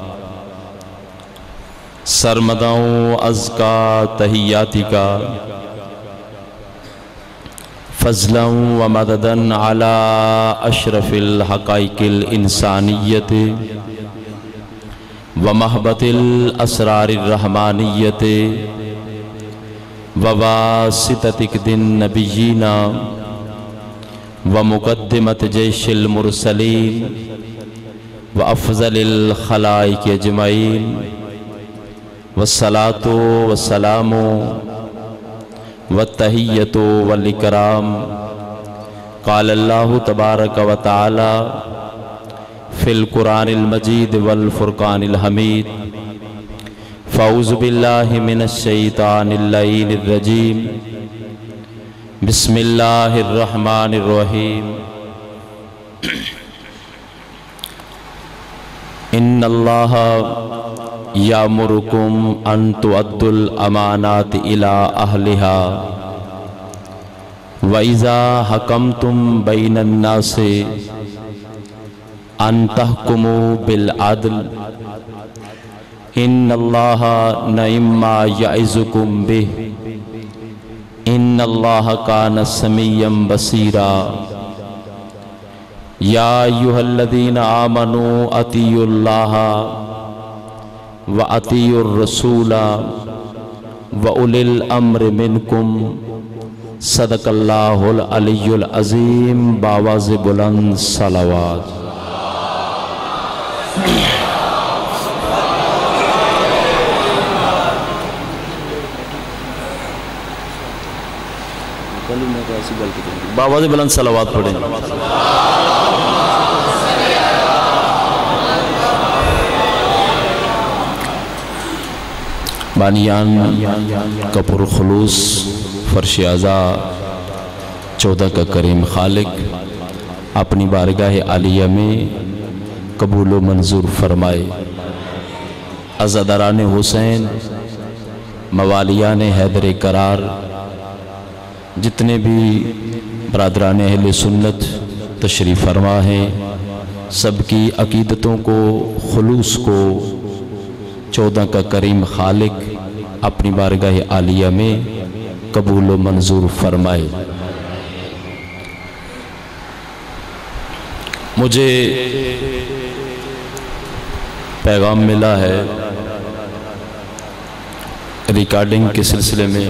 سرمداؤں ازکا تحیاتکا فضلاً و مدداً علی اشرف الحقائق الانسانیت و محبت الاسرار الرحمانیت و واسطتک دن نبیینا و مقدمت جیش المرسلین و افضل الخلائق اجمعین والصلاة والسلام والتحیۃ والاکرام قال اللہ تبارک و تعالی فی القرآن المجید والفرقان الحمید فاعوذ باللہ من الشیطان اللعین الرجیم بسم اللہ الرحمن الرحیم ان اللہ یامرکم ان تؤدوا الامانات الى اہلها واذا حکمتم بین الناس ان تحکموا بالعدل ان اللہ نعم ما یعظکم بہ ان اللہ کان سمیعا بصیرا یا ایھا الذین آمنوا اطیعوا اللہ وَأَطِيعُوا الرَّسُولَ وَأُولِي الْأَمْرِ مِنْكُمْ صدق اللہ العلی العظیم باواز بلند صلوات باواز بلند صلوات پڑھیں بانیان کا پرخلوص فرش اعضا 14 کا کریم خالق اپنی بارگاہ عالیہ میں قبول و منظور فرمائے. عزاداران حسین، موالیان حیدر قرار، جتنے بھی برادران اہل سنت تشریف فرما ہیں، سب کی عقیدتوں کو، خلوص کو 14 کا کریم خالق اپنی بارگاہ عالیہ میں قبول و منظور فرمائے. مجھے پیغام ملا ہے ریکارڈنگ کے سلسلے میں،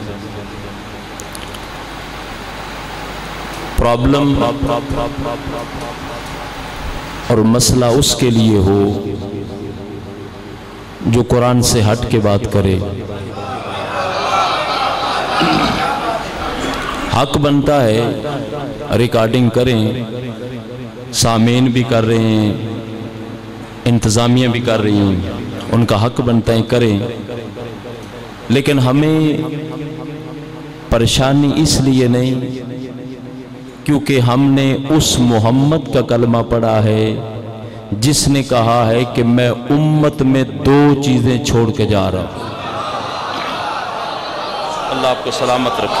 پرابلم اور مسئلہ اس کے لیے ہو جو قرآن سے ہٹ کے بات کرے. حق بنتا ہے ریکارڈنگ کریں، سامعین بھی کر رہے ہیں، انتظامیہ بھی کر رہی ہیں، ان کا حق بنتا ہے کریں، لیکن ہمیں پریشانی اس لیے نہیں کیونکہ ہم نے اس محمد کا کلمہ پڑھا ہے جس نے کہا ہے کہ میں امت میں 2 چیزیں چھوڑ کے جا رہا ہوں. اللہ آپ کو سلامت رکھے،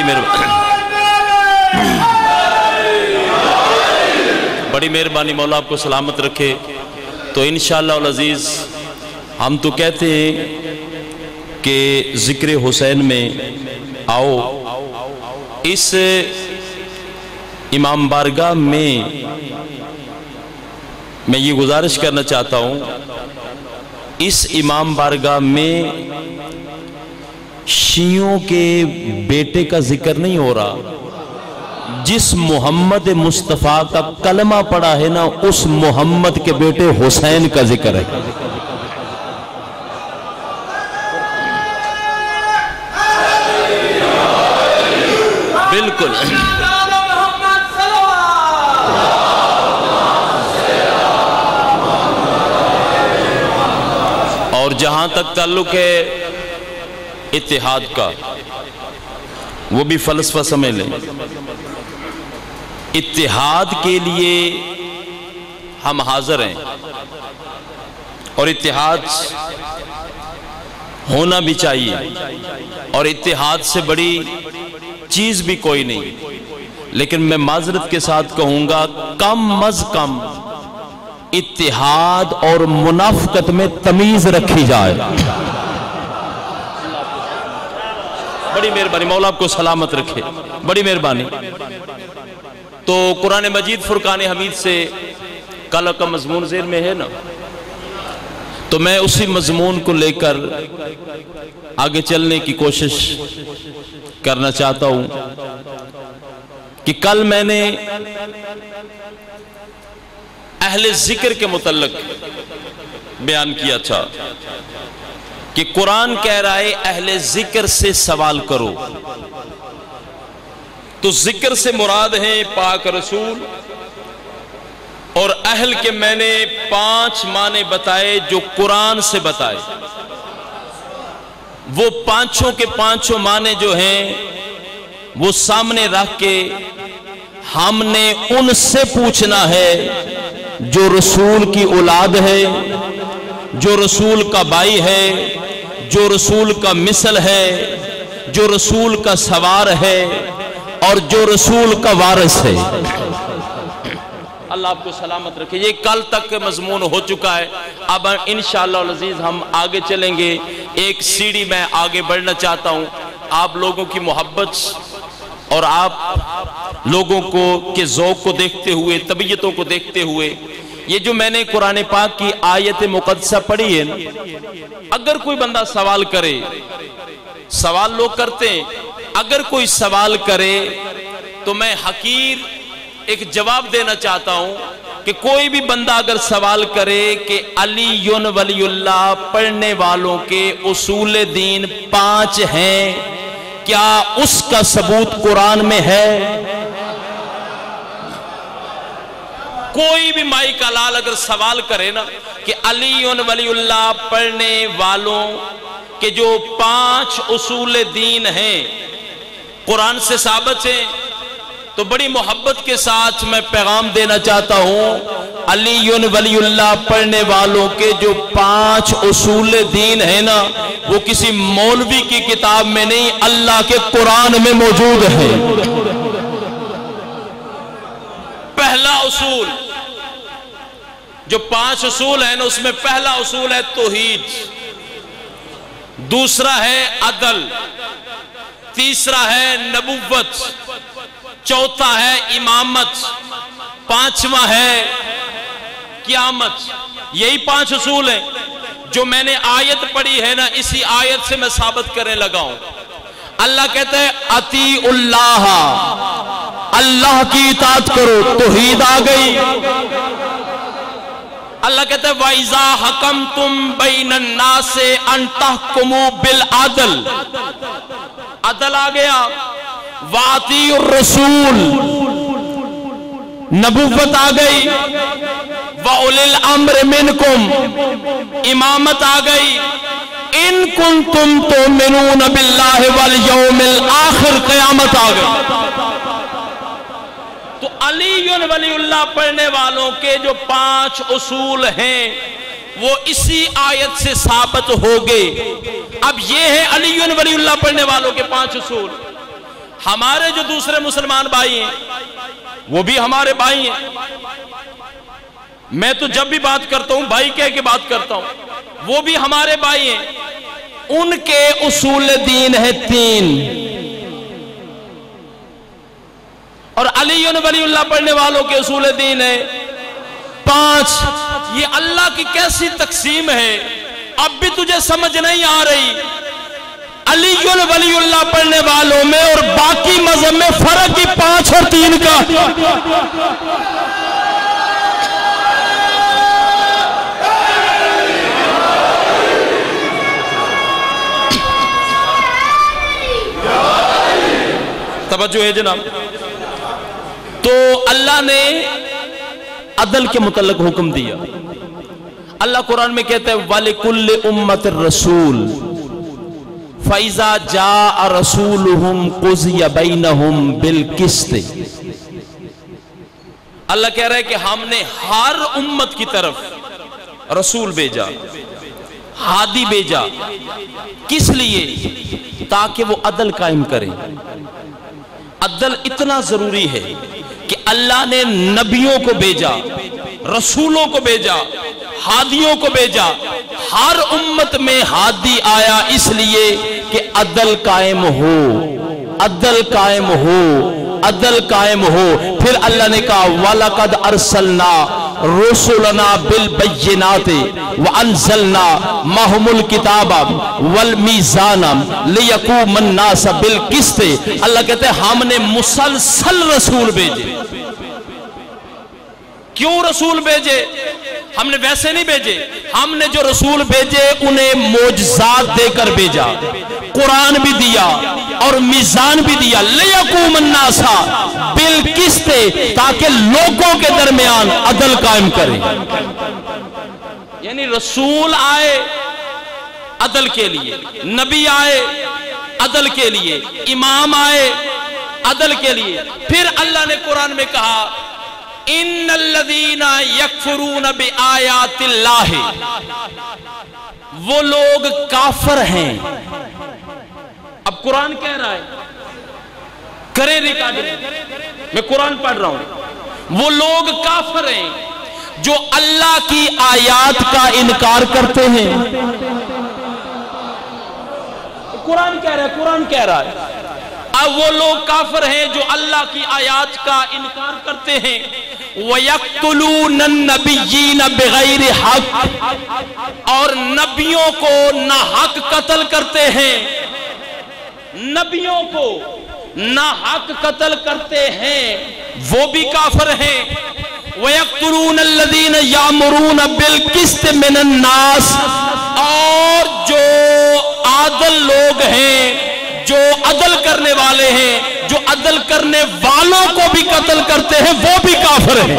بڑی مہربانی مولا آپ کو سلامت رکھے. تو انشاءاللہ العزیز ہم تو کہتے ہیں کہ ذکر حسین میں آؤ، اس امام بارگاہ میں یہ گزارش کرنا چاہتا ہوں، اس امام بارگاہ میں شیعوں کے بیٹے کا ذکر نہیں ہو رہا. جس محمد مصطفیٰ کا کلمہ پڑھا ہے نا، اس محمد کے بیٹے حسین کا ذکر ہے. بالکل اور جہاں تک تعلق ہے اتحاد کا، وہ بھی فلسفہ سمجھ لیں. اتحاد کے لیے ہم حاضر ہیں اور اتحاد ہونا بھی چاہیے، اور اتحاد سے بڑی چیز بھی کوئی نہیں، لیکن میں معذرت کے ساتھ کہوں گا کم از کم اتحاد اور منافقت میں تمیز رکھی جائے۔ بڑی مہربانی، مولا آپ کو سلامت رکھے، بڑی مہربانی۔ تو قرآن مجید فرقان حمید سے کل کا مضمون ذہن میں ہے نا، تو میں اسی مضمون کو لے کر آگے چلنے کی کوشش کرنا چاہتا ہوں کہ کل میں نے اہل ذکر کے متعلق بیان کیا تھا کہ قرآن کہہ رہا ہے اہل ذکر سے سوال کرو، تو ذکر سے مراد ہیں پاک رسول، اور اہل کے میں نے 5 معنی بتائے جو قرآن سے بتائے۔ وہ پانچوں کے پانچوں معنی جو ہیں وہ سامنے رکھ کے ہم نے ان سے پوچھنا ہے جو رسول کی اولاد ہے، جو رسول کا بھائی ہے، جو رسول کا مثل ہے، جو رسول کا سوار ہے، اور جو رسول کا وارث ہے۔ اللہ آپ کو سلامت رکھے۔ یہ کل تک مضمون ہو چکا ہے، اب انشاءاللہ العزیز ہم آگے چلیں گے۔ ایک سیڑھی میں آگے بڑھنا چاہتا ہوں، آپ لوگوں کی محبت اور آپ لوگوں کو کے ذوق کو دیکھتے ہوئے، طبیعتوں کو دیکھتے ہوئے، یہ جو میں نے قرآن پاک کی آیت مقدسہ پڑھی ہے، اگر کوئی بندہ سوال کرے، سوال لوگ کرتے ہیں، اگر کوئی سوال کرے تو میں حقیر ایک جواب دینا چاہتا ہوں کہ کوئی بھی بندہ اگر سوال کرے کہ علی ولی اللہ پڑھنے والوں کے اصول دین 5 ہیں، کیا اس کا ثبوت قرآن میں ہے؟ کوئی بھی مائی کا لال اگر سوال کرے نا کہ علی ولی اللہ پڑھنے والوں کے جو 5 اصول دین ہیں قرآن سے ثابت ہیں، تو بڑی محبت کے ساتھ میں پیغام دینا چاہتا ہوں، علی ولی اللہ پڑھنے والوں کے جو 5 اصول دین ہیں نا، وہ کسی مولوی کی کتاب میں نہیں، اللہ کے قرآن میں موجود ہے۔ پہلا اصول، جو 5 اصول ہیں نا، اس میں پہلا اصول ہے توحید، دوسرا ہے عدل، تیسرا ہے نبوت، چوتھا ہے امامت، 5واں ہے قیامت۔ یہی 5 اصول ہیں جو میں نے آیت پڑھی ہے نا، اسی آیت سے میں ثابت کرنے لگا ہوں۔ اللہ کہتا ہے اطیع اللہ، اللہ کی اطاعت کرو، توحید آ گئی۔ اللہ کہتا ہے وَإِذَا حَكَمْتُمْ بَيْنَ النَّاسِ أَن تَحْكُمُوا بِالْعَدْلِ، عدل آ گیا۔ وَأَطِیعُوا الرَّسُولَ، نبوت آ گئی۔ وَأُولِي الْأَمْرِ مِنْكُمْ، امامت آ گئی۔ إِن كُنتُمْ تُؤْمِنُونَ بِاللَّهِ وَالْيَوْمِ الْآخِرِ، قیامت آ گئی۔ تو علی ولی اللہ پڑھنے والوں کے جو 5 اصول ہیں وہ اسی آیت سے ثابت ہو گئے۔ اب یہ ہے علی ولی اللہ پڑھنے والوں کے 5 اصول۔ ہمارے جو دوسرے مسلمان بھائی ہیں وہ بھی ہمارے بھائی ہیں، میں تو جب بھی بات کرتا ہوں بھائی کہہ کے بات کرتا ہوں، وہ بھی ہمارے بھائی ہیں، ان کے اصول دین ہے 3، اور علی ولی اللہ پڑھنے والوں کے اصول دین ہے 5۔ یہ اللہ کی کیسی تقسیم ہے، اب بھی تجھے سمجھ نہیں آ رہی؟ علی ولی اللہ پڑھنے والوں میں اور باقی مذہب میں فرق ہی 5 اور 3 کا۔ توجہ ہے جناب۔ تو اللہ نے عدل کے متعلق حکم دیا۔ اللہ قرآن میں کہتا ہے وَلِكُلِّ أُمَّةٍ رَسُولٌ فَإِذَا جَاءَ رَسُولُهُمْ قُضِيَ بَيْنَهُمْ بِالْقِسْطِ۔ اللہ کہہ رہا ہے کہ ہم نے ہر امت کی طرف رسول بھیجا، ہادی بھیجا، کس لیے؟ تاکہ وہ عدل قائم کریں۔ عدل اتنا ضروری ہے کہ اللہ نے نبیوں کو بھیجا، رسولوں کو بھیجا، ہادیوں کو بھیجا۔ ہر امت میں ہادی آیا اس لیے کہ عدل قائم ہو، عدل قائم ہو، عدل قائم ہو۔ پھر اللہ نے کہا وَلَقَدْ أَرْسَلْنَا رُسُلَنَا بِالْبَيِّنَاتِ وَأَنزَلْنَا مَعَهُمُ الْكِتَابَ وَالْمِيزَانَ لِيَقُومَ النَّاسَ بِالْقِسْطِ۔ اللہ کہتے ہیں ہم نے مسلسل رسول بھیجے۔ کیوں رسول بھیجے؟ ہم نے ویسے نہیں بھیجے، ہم نے جو رسول بھیجے انہیں معجزات دے کر بھیجا، قرآن بھی دیا اور میزان بھی دیا، لِيَقُومَ النَّاسَ بِالْقِسْطِ، تاکہ لوگوں کے درمیان عدل قائم کریں۔ یعنی رسول آئے عدل کے لیے، نبی آئے عدل کے لیے، امام آئے عدل کے لیے۔ پھر اللہ نے قرآن میں کہا ان الذین یکفرون بآیات اللہ، وہ لوگ کافر ہیں۔ اب قرآن کہہ رہا ہے، کریں ریکارڈنگ، میں قرآن پڑھ رہا ہوں، وہ لوگ کافر ہیں جو اللہ کی آیات کا انکار کرتے ہیں۔ قرآن کہہ رہا ہے، قرآن کہہ رہا ہے، اب وہ لوگ کافر ہیں جو اللہ کی آیات کا انکار کرتے ہیں۔ وَيَقْتُلُونَ النَّبِيِّينَ بِغَيْرِ حَقٍّ، اور نبیوں کو ناحق قتل کرتے ہیں، نبیوں کو ناحق قتل کرتے ہیں، وہ بھی کافر ہیں۔ وَيَقْتُلُونَ الَّذِينَ يَأْمُرُونَ بِالْقِسْطِ مِنَ النَّاسِ، اور جو عادل لوگ ہیں، جو عدل کرنے والے ہیں، جو عدل کرنے والوں کو بھی قتل کرتے ہیں، وہ بھی کافر ہیں۔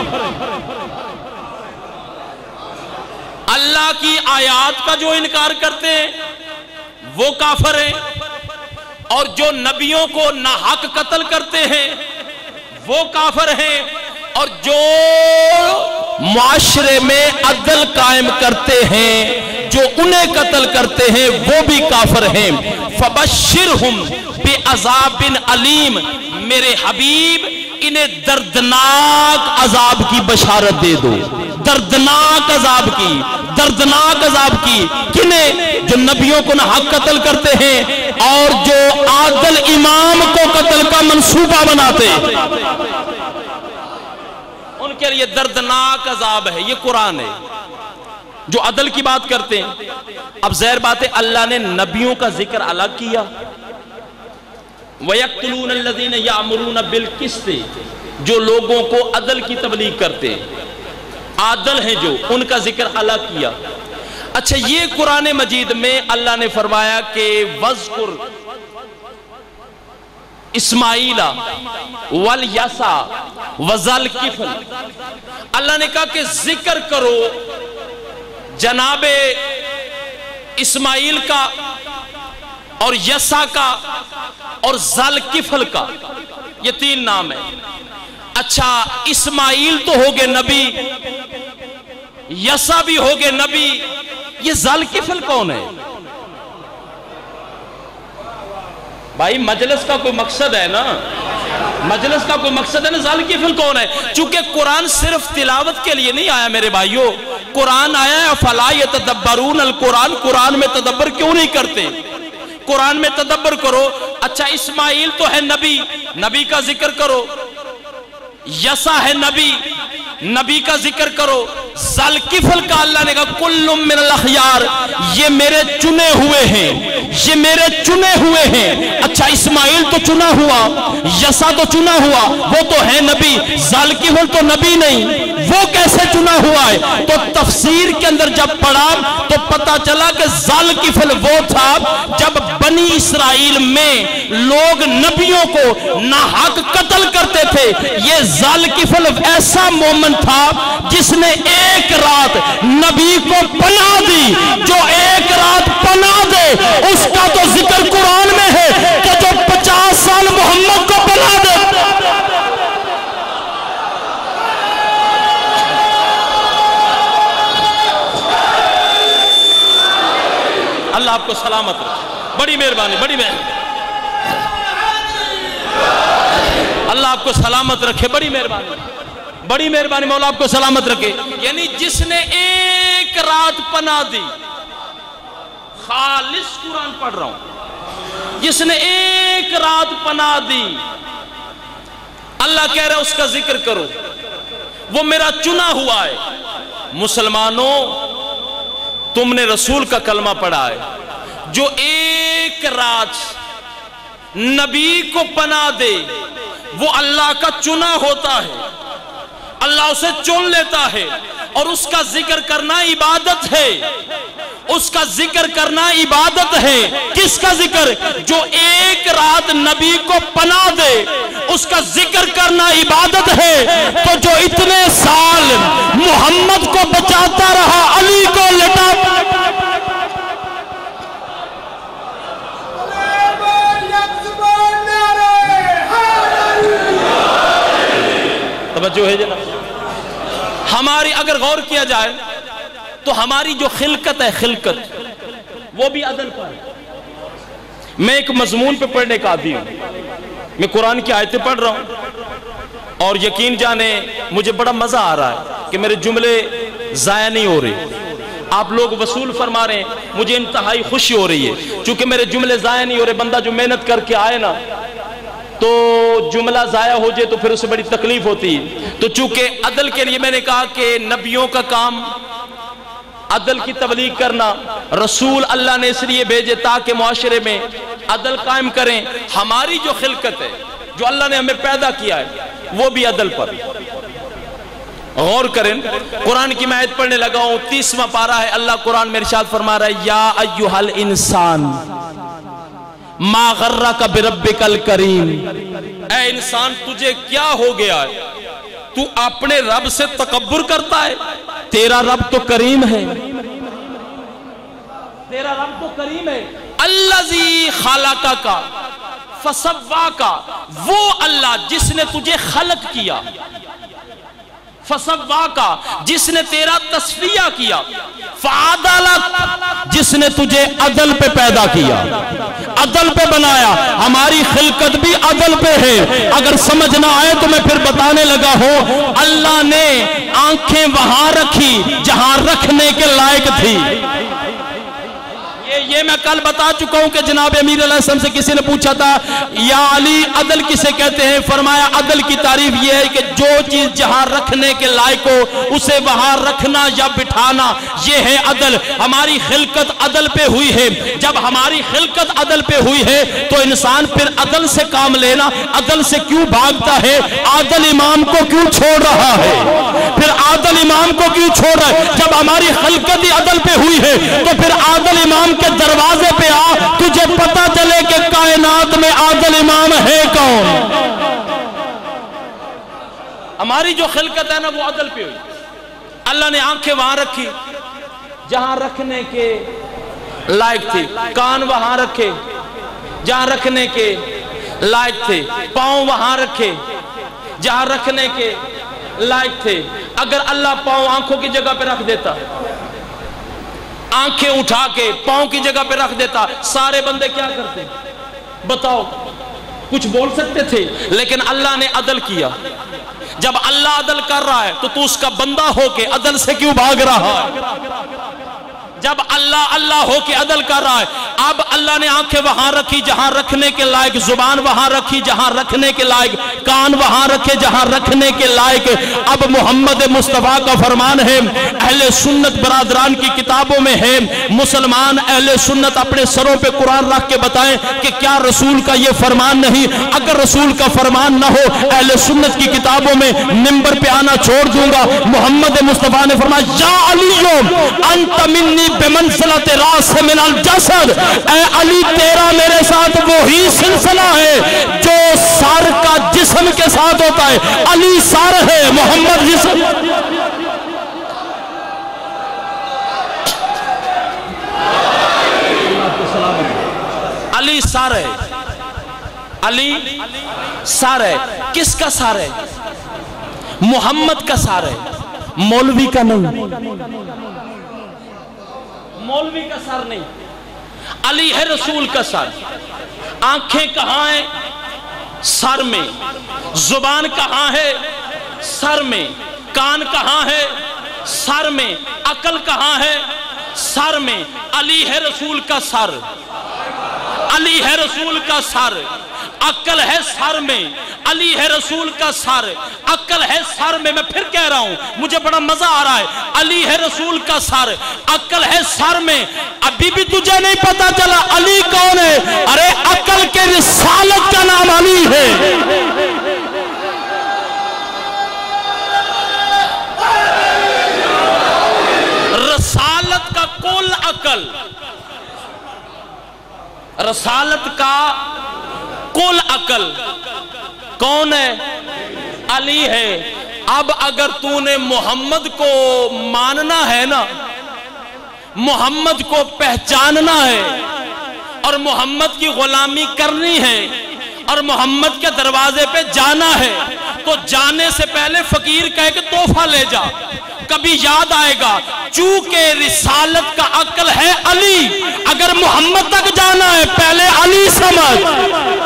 اللہ کی آیات کا جو انکار کرتے ہیں وہ کافر ہیں، اور جو نبیوں کو ناحق قتل کرتے ہیں وہ کافر ہیں، اور جو معاشرے میں عدل قائم کرتے ہیں، جو انہیں قتل کرتے ہیں، وہ بھی کافر ہیں۔ فَبَشِّرْهُمْ بِعَذَابٍ عَلِيمٍ، میرے حبیب انہیں دردناک عذاب کی بشارت دے دو، دردناک عذاب کی، دردناک عذاب کی۔ کنہیں؟ جو نبیوں کو ناحق قتل کرتے ہیں اور جو عادل امام کو قتل کا منصوبہ بناتے ہیں، ان کے لیے دردناک عذاب ہے۔ یہ قرآن ہے جو عدل کی بات کرتے ہیں۔ اب ظاہر بات ہے اللہ نے نبیوں کا ذکر الگ کیا، وَيَقْتُلُونَ الَّذِينَ يَأْمُرُونَ بِالْقِسْطِ، جو لوگوں کو عدل کی تبلیغ کرتے ہیں، عادل ہیں جو، ان کا ذکر الگ کیا۔ اچھا، یہ قرآن مجید میں اللہ نے فرمایا کہ وَذْكُرْ اسماعیل والیسع وذا الکفل، اللہ نے کہا کہ ذکر کرو جناب اسماعیل کا اور یسع کا اور ذا الکفل کا، یہ تین نام ہیں۔ اچھا، اسماعیل تو ہوگے نبی، یسع بھی ہوگے نبی، یہ ذا الکفل کون ہے؟ بھائی مجلس کا کوئی مقصد ہے نا، مجلس کا کوئی مقصد ہے نا، ذا الکفل کون ہے؟ چونکہ قرآن صرف تلاوت کے لیے نہیں آیا میرے بھائیو، قرآن آیا ہے فَلَا يَتَدَبَّرُونَ الْقُرْآنَ، قرآن میں تدبر کیوں نہیں کرتے؟ قرآن میں تدبر کرو۔ اچھا، اسماعیل تو ہے نبی، نبی کا ذکر کرو، یسع ہے نبی، نبی کا ذکر کرو۔ ذا الکفل کا اللہ نے کہا کل من الاخیار، یہ میرے چنے ہوئے ہیں، یہ میرے چنے ہوئے ہیں۔ اچھا، اسماعیل تو چنا ہوا، یسع تو چنا ہوا، وہ تو ہے نبی، ذا الکفل تو نبی نہیں، وہ کیسے چنا ہوا ہے؟ تو تفسیر کے اندر جب پڑھا تو پتا چلا کہ ذا الکفل وہ تھا جب بنی اسرائیل میں لوگ نبیوں کو ناحق قتل کرتے تھے، یہ ذا الکفل ایسا مومن تھا جس نے ایک رات نبی کو پناہ دی۔ جو ایک رات پناہ دے اس کا تو ذکر قرآن میں ہے کہ جو 50 سال محمد کو پناہ دے۔ بڑی مہربانی، بڑی مہربانی، اللہ آپ کو سلامت رکھے، بڑی مہربانی، بڑی مہربانی، مولا آپ کو سلامت رکھے۔ یعنی جس نے ایک رات پناہ دی، خالص قرآن پڑھ رہا ہوں، جس نے ایک رات پناہ دی، اللہ کہہ رہا ہے اس کا ذکر کرو، وہ میرا چنا ہوا ہے۔ مسلمانوں، تم نے رسول کا کلمہ پڑھا ہے، جو ایک رات نبی کو پناہ دے وہ اللہ کا چنا ہوتا ہے، اللہ اسے چن لیتا ہے، اور اس کا ذکر کرنا عبادت ہے، اس کا ذکر کرنا عبادت ہے۔ کس کا ذکر؟ جو ایک رات نبی کو پناہ دے اس کا ذکر کرنا عبادت ہے۔ تو جو اتنے سال محمد کو بچاتا رہا، علی کو لٹا، توجہ ہے جناب، ہماری اگر غور کیا جائے تو ہماری جو خلقت ہے، خلقت وہ بھی عدل پر ہے۔ میں ایک مضمون پہ پڑھنے کا عادی ہوں، میں قرآن کی آیتیں پڑھ رہا ہوں اور یقین جانے مجھے بڑا مزہ آ رہا ہے کہ میرے جملے ضائع نہیں ہو رہے، آپ لوگ وصول فرما رہے ہیں، مجھے انتہائی خوشی ہو رہی ہے، چونکہ میرے جملے ضائع نہیں ہو رہے۔ بندہ جو محنت کر کے آئے نا تو جملہ ضائع ہو جائے تو پھر اسے بڑی تکلیف ہوتی ہے۔ تو چونکہ عدل کے لیے میں نے کہا کہ نبیوں کا کام عدل کی تبلیغ کرنا، رسول اللہ نے اس لیے بھیجے تاکہ معاشرے میں عدل قائم کریں۔ ہماری جو خلقت ہے، جو اللہ نے ہمیں پیدا کیا ہے، وہ بھی عدل پر۔ غور کریں، قرآن کی میں آیت پڑھنے لگا ہوں، 30واں پارہ ہے، اللہ قرآن میں ارشاد فرما رہا ہے، یا ایھا الانسان ما غرک بربک الکریم، اے انسان تجھے کیا ہو گیا ہے، تو اپنے رب سے تکبر کرتا ہے؟ تیرا رب تو کریم ہے، تیرا رب تو کریم ہے۔ الذی خلقک فسواک، وہ اللہ جس نے تجھے خلق کیا، فسواک جس نے تیرا تصفیہ کیا، فعدلک جس نے تجھے عدل پہ پیدا کیا، عدل پہ بنایا۔ ہماری خلقت بھی عدل پہ ہے۔ اگر سمجھ نہ آئے تو میں پھر بتانے لگا ہوں، اللہ نے آنکھیں وہاں رکھی جہاں رکھنے کے لائق تھی۔ یہ میں کل بتا چکا ہوں کہ جناب امیر علیہ السلام سے کسی نے پوچھا تھا، یا علی عدل کسے کہتے ہیں؟ فرمایا عدل کی تعریف یہ ہے کہ جو چیز جہاں رکھنے کے لائق ہو اسے وہاں رکھنا یا بٹھانا، یہ ہے عدل۔ ہماری خلقت عدل پہ ہوئی ہے۔ جب ہماری خلقت عدل پہ ہوئی ہے تو انسان پھر عدل سے کام لینا، عدل سے کیوں بھاگتا ہے؟ عادل امام کو کیوں چھوڑ رہا ہے؟ پھر عادل امام کو کیوں چھوڑ رہا ہے؟ جب ہماری خلقت ہی عدل پہ ہوئی ہے تو پھر عادل امام کے دروازے پہ آ، تجھے پتا چلے کہ کائنات میں عادل امام ہے کون۔ ہماری جو خلقت ہے نا وہ عدل پہ ہوئی۔ اللہ نے آنکھیں وہاں رکھی جہاں رکھنے کے لائق تھی، کان وہاں رکھے جہاں رکھنے کے لائق تھے، پاؤں وہاں رکھے جہاں رکھنے کے لائق تھے۔ اگر اللہ پاؤں آنکھوں کی جگہ پہ رکھ دیتا، آنکھیں اٹھا کے پاؤں کی جگہ پہ رکھ دیتا، سارے بندے کیا کرتے؟ بتاؤ، کچھ بول سکتے تھے؟ لیکن اللہ نے عدل کیا۔ جب اللہ عدل کر رہا ہے تو اس کا بندہ ہو کے عدل سے کیوں بھاگ رہا ہے؟ جب اللہ ہو کے عدل کر رہا ہے، اب اللہ نے آنکھیں وہاں رکھی جہاں رکھنے کے لائق، زبان وہاں رکھی جہاں رکھنے کے لائق، کان وہاں رکھے جہاں رکھنے کے لائق۔ اب محمد مصطفیٰ کا فرمان ہے، اہل سنت برادران کی کتابوں میں ہے، مسلمان اہل سنت اپنے سروں پہ قرآن رکھ کے بتائیں کہ کیا رسول کا یہ فرمان نہیں؟ اگر رسول کا فرمان نہ ہو، اہل سنت کی کتابوں میں منبر پہ آنا چھوڑ دوں گا۔ محمد مصطفیٰ نے فرمایا، یا علی انت منی بمنزلت راس من الجسد، اے علی تیرا میرے ساتھ وہی سلسلہ ہے جو سر کا جسم کے ساتھ ہوتا ہے۔ علی سر ہے، محمد جسم۔ علی سر ہے، علی سر ہے۔ کس کا سر ہے؟ محمد کا سر ہے، مولوی کا نہیں، مولوی کا سر نہیں۔ अली है रसूल का सर। आंखें कहाँ हैं? सर में। जुबान कहाँ है? सर में। कान कहाँ है? सर में। अकल कहाँ है? सर में। अली है रसूल का सर, अली है रसूल का सर। अक्ल है सर में, अली है रसूल का सर। अक्ल है सर में। मैं फिर कह रहा हूं, मुझे बड़ा मजा आ रहा है। अली है रसूल का सर, अक्ल है सर में। अभी भी तुझे नहीं पता चला अली कौन है? अरे अक्ल के रिसालत का नाम अली है। रसालत का कुल अकल, रसालत का कुल अकल कौन है? अली है। अब अगर तूने मोहम्मद को मानना है ना, मोहम्मद को पहचानना है और मोहम्मद की गुलामी करनी है और मोहम्मद के दरवाजे पे जाना है, तो जाने से पहले फकीर कहे कि तोहफा ले जा, कभी याद आएगा। चूंकि रिसालत का अक्ल है अली, अगर मोहम्मद तक जाना है पहले अली समझ।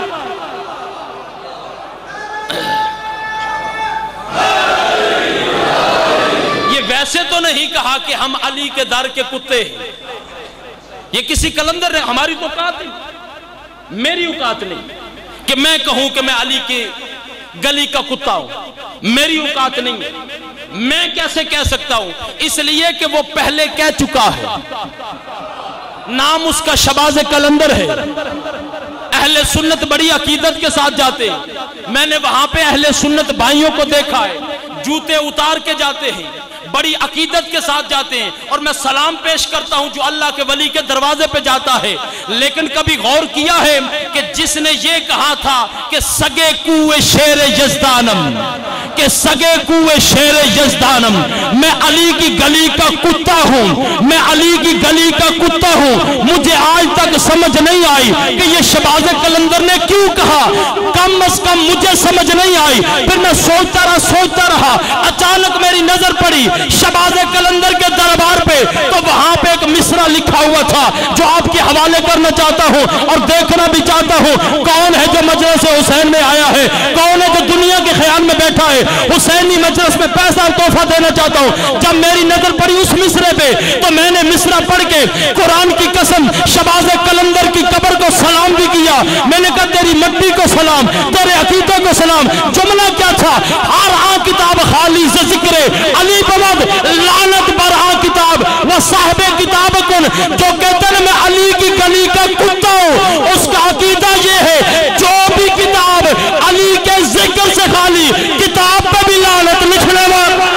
ये वैसे तो नहीं कहा कि हम अली के दर के कुत्ते हैं, ये किसी कलंदर ने, हमारी तो औकात नहीं, मेरी औकात नहीं कि मैं कहूं कि मैं अली की गली का कुत्ता हूं, मेरी औकात नहीं है। मैं कैसे कह सकता हूं? इसलिए कि वो पहले कह चुका है, नाम उसका शबाज़ कलंदर है। अहले सुन्नत बड़ी अकीदत के साथ जाते हैं, मैंने वहां पे अहले सुन्नत भाइयों को देखा है, जूते उतार के जाते हैं, बड़ी अकीदत के साथ जाते हैं, और मैं सलाम पेश करता हूं जो अल्लाह के वली के दरवाजे पे जाता है। लेकिन कभी गौर किया है कि जिसने ये कहा था कि सगे कुए शेर यज़दानम, कि सगे कुए शेर यज़दानम, मैं अली की गली का कुत्ता हूं, मैं अली की गली का कुत्ता हूं। मुझे आज तक समझ नहीं आई कि ये शबाज़ कलंदर ने क्यों कहा, कम अज कम मुझे समझ नहीं आई। फिर मैं सोचता रहा, अचानक मेरी नजर पड़ी शबाज़ कलंदर के दरबार पे, तो वहां पे एक मिसरा लिखा हुआ था जो आपके हवाले करना चाहता हूं और देखना भी चाहता हूं। कौन है जो मजलिस हुसैन में आया है, कौन है जो दुनिया के ख्याल में बैठा है, हुसैनी मजलिस में पैसा और तोहफा देना चाहता हूं। जब मेरी नजर पड़ी उस मिसरे पे, तो मैंने मिसरा पढ़ के कुरान की कसम शबाज़ कलंदर की कब्र को सलाम भी किया। मैंने कहा तेरी मट्टी को सलाम, तेरे अकीदे को सलाम। जुमला क्या था? हर आ किताब खाली से जिक्र अली बमद लानत बरहा किताब व साहबे किताब कुन, जो कहते हैं मैं अली की गली का कुत्ता हूं, उसका अकीदा ये है जो भी किताब अली के जिक्र से खाली, किताब पे भी लानत लिखने वाला।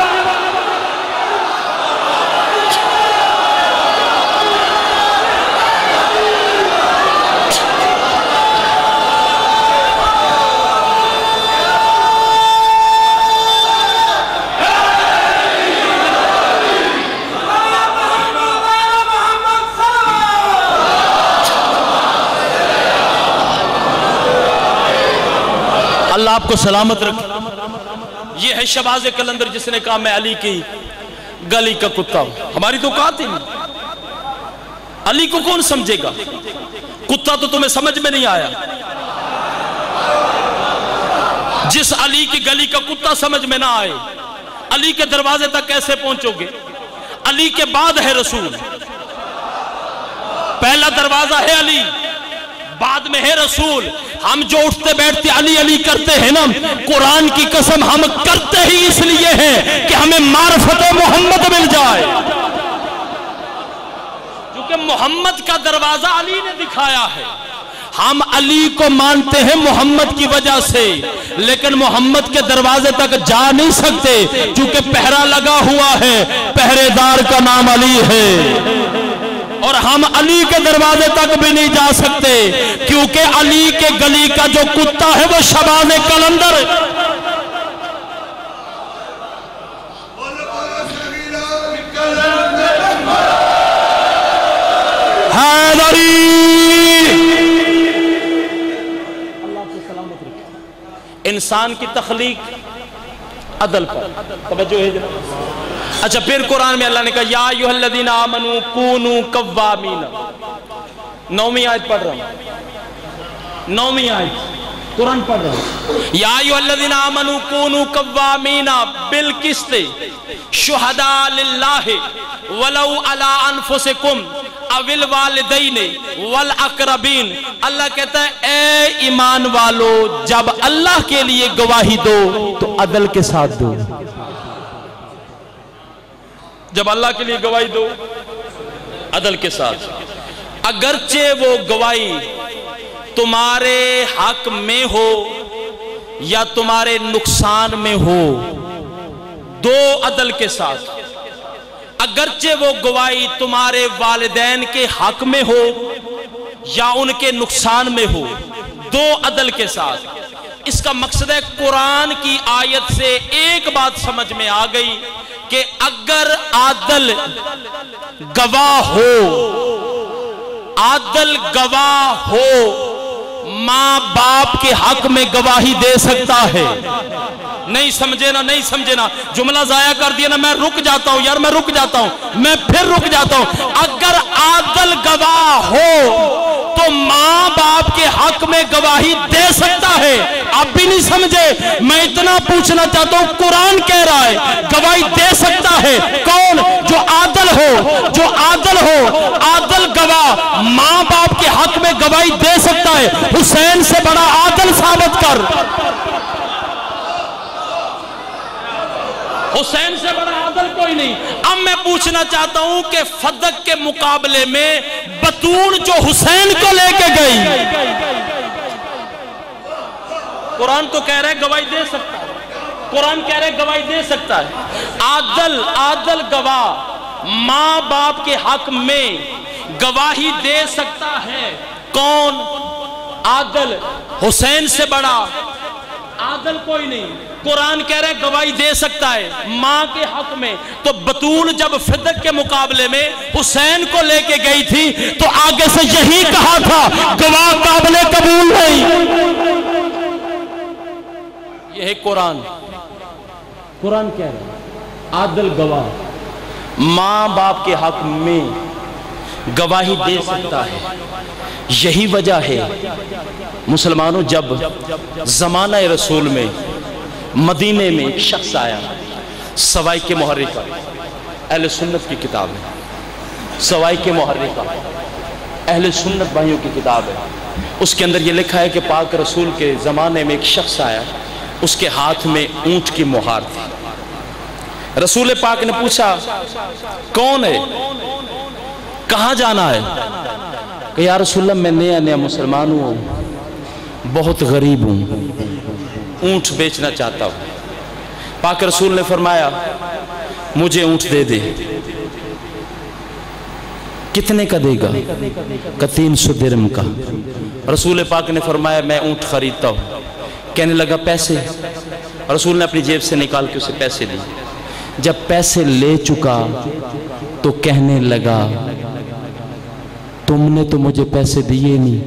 अल्लाह आपको सलामत रखे। ये है शबाज़ कलंदर जिसने कहा मैं अली की गली का कुत्ता हूं। हमारी तो औकात ही नहीं। अली को कौन समझेगा? कुत्ता तो तुम्हें समझ में नहीं आया। जिस अली की गली का कुत्ता समझ में ना आए, अली के दरवाजे तक कैसे पहुंचोगे? अली के बाद है रसूल, पहला दरवाजा है अली, बाद में है रसूल। हम जो उठते बैठते अली अली करते हैं ना, कुरान की कसम हम करते ही इसलिए हैं कि हमें मार्फत मोहम्मद मिल जाए, क्योंकि मोहम्मद का दरवाजा अली ने दिखाया है। हम अली को मानते हैं मोहम्मद की वजह से, लेकिन मोहम्मद के दरवाजे तक जा नहीं सकते क्योंकि पहरा लगा हुआ है, पहरेदार का नाम अली है। और हम अली के दरवाजे तक भी नहीं जा सकते क्योंकि अली के गली का जो कुत्ता है वो शबाज़ कलंदर हैदरी। इंसान की तख्लीक अदल पर तवज्जो है जनाब। اچھا پھر قرآن میں اللہ نے کہا یا ایھا الذین آمنوا کونوا قوامین. 9ویں آیت پڑھ رہا ہوں, 9ویں آیت قرآن پڑھ رہا ہوں. یا ایھا الذین آمنوا کونوا قوامین بالقسط شہداء للہ ولو علی انفسکم او الوالدین والاقربین. اللہ کہتا ہے اے ایمان والو جب اللہ کے لیے گواہی دو تو عدل کے ساتھ دو. جب اللہ کے لیے گواہی دو عدل کے ساتھ, اگرچہ وہ گواہی تمہارے حق میں ہو یا تمہارے نقصان میں ہو, دو عدل کے ساتھ. اگرچہ وہ گواہی تمہارے والدین کے حق میں ہو یا ان کے نقصان میں ہو, دو عدل کے ساتھ. اس کا مقصد ہے قرآن کی آیت سے ایک بات سمجھ میں آ گئی کہ اگر عادل گواہ ہو, عادل گواہ ہو, ماں باپ کے حق میں گواہی دے سکتا ہے. نہیں سمجھے نا, نہیں سمجھے نا, جملہ ضائع کر دیا نا, میں رک جاتا ہوں یار, میں رک جاتا ہوں, میں پھر رک جاتا ہوں. اگر عادل گواہ ہو تو ماں باپ کے حق میں گواہی دے سکتا ہے. آپ بھی نہیں سمجھے, میں اتنا پوچھنا چاہتا ہوں, قرآن کہہ رہا ہے گواہی دے سکتا ہے. کون؟ جو عادل ہو, جو عادل ہو, عادل گواہ ماں باپ کے حق میں گواہی دے سکتا ہے. حسین سے بڑا عادل ثابت کر, حسین سے بڑا عادل کوئی نہیں. اب میں پوچھنا چاہتا ہوں کہ فدق کے مقابلے میں بطول جو حسین کو لے کے گئی, قرآن تو کہہ رہے گواہی دے سکتا ہے, قرآن کہہ رہے گواہی دے سکتا ہے. عادل گواہ ماں باپ کے حق میں گواہی دے سکتا ہے. کون؟ عادل. حسین سے بڑا عادل کوئی نہیں. قرآن کہہ رہے گواہی دے سکتا ہے ماں کے حق میں. تو بطول جب فدق کے مقابلے میں حسین کو لے کے گئی تھی تو آگے سے یہی کہا تھا گواہ قابل قبول نہیں. یہ ہے قرآن. قرآن کہہ رہا ہے عادل گواہ ماں باپ کے حق میں گواہی دے سکتا ہے. یہی وجہ ہے مسلمانوں, جب زمانہ رسول میں مدینے میں ایک شخص آیا, سوائق محرقہ, اہل سنت کی کتاب ہے, سوائق محرقہ اہل سنت بھائیوں کی کتاب ہے. اس کے اندر یہ لکھا ہے کہ پاک رسول کے زمانے میں ایک شخص آیا, اس کے ہاتھ میں اونٹ کی مہار تھی. رسول پاک نے پوچھا کون ہے, کہاں جانا ہے؟ کہ یا رسول اللہ میں نیا مسلمان ہوں, بہت غریب ہوں, اونٹ بیچنا چاہتا ہوں. پاک رسول نے فرمایا مجھے اونٹ دے دے. کتنے کا دے گا؟ کہ 300 درہم کا. رسول پاک نے فرمایا میں اونٹ خریدتا ہوں. کہنے لگا پیسے؟ رسول نے اپنی جیب سے نکال کے اسے پیسے دی. جب پیسے لے چکا تو کہنے لگا تم نے تو مجھے پیسے دیے نہیں,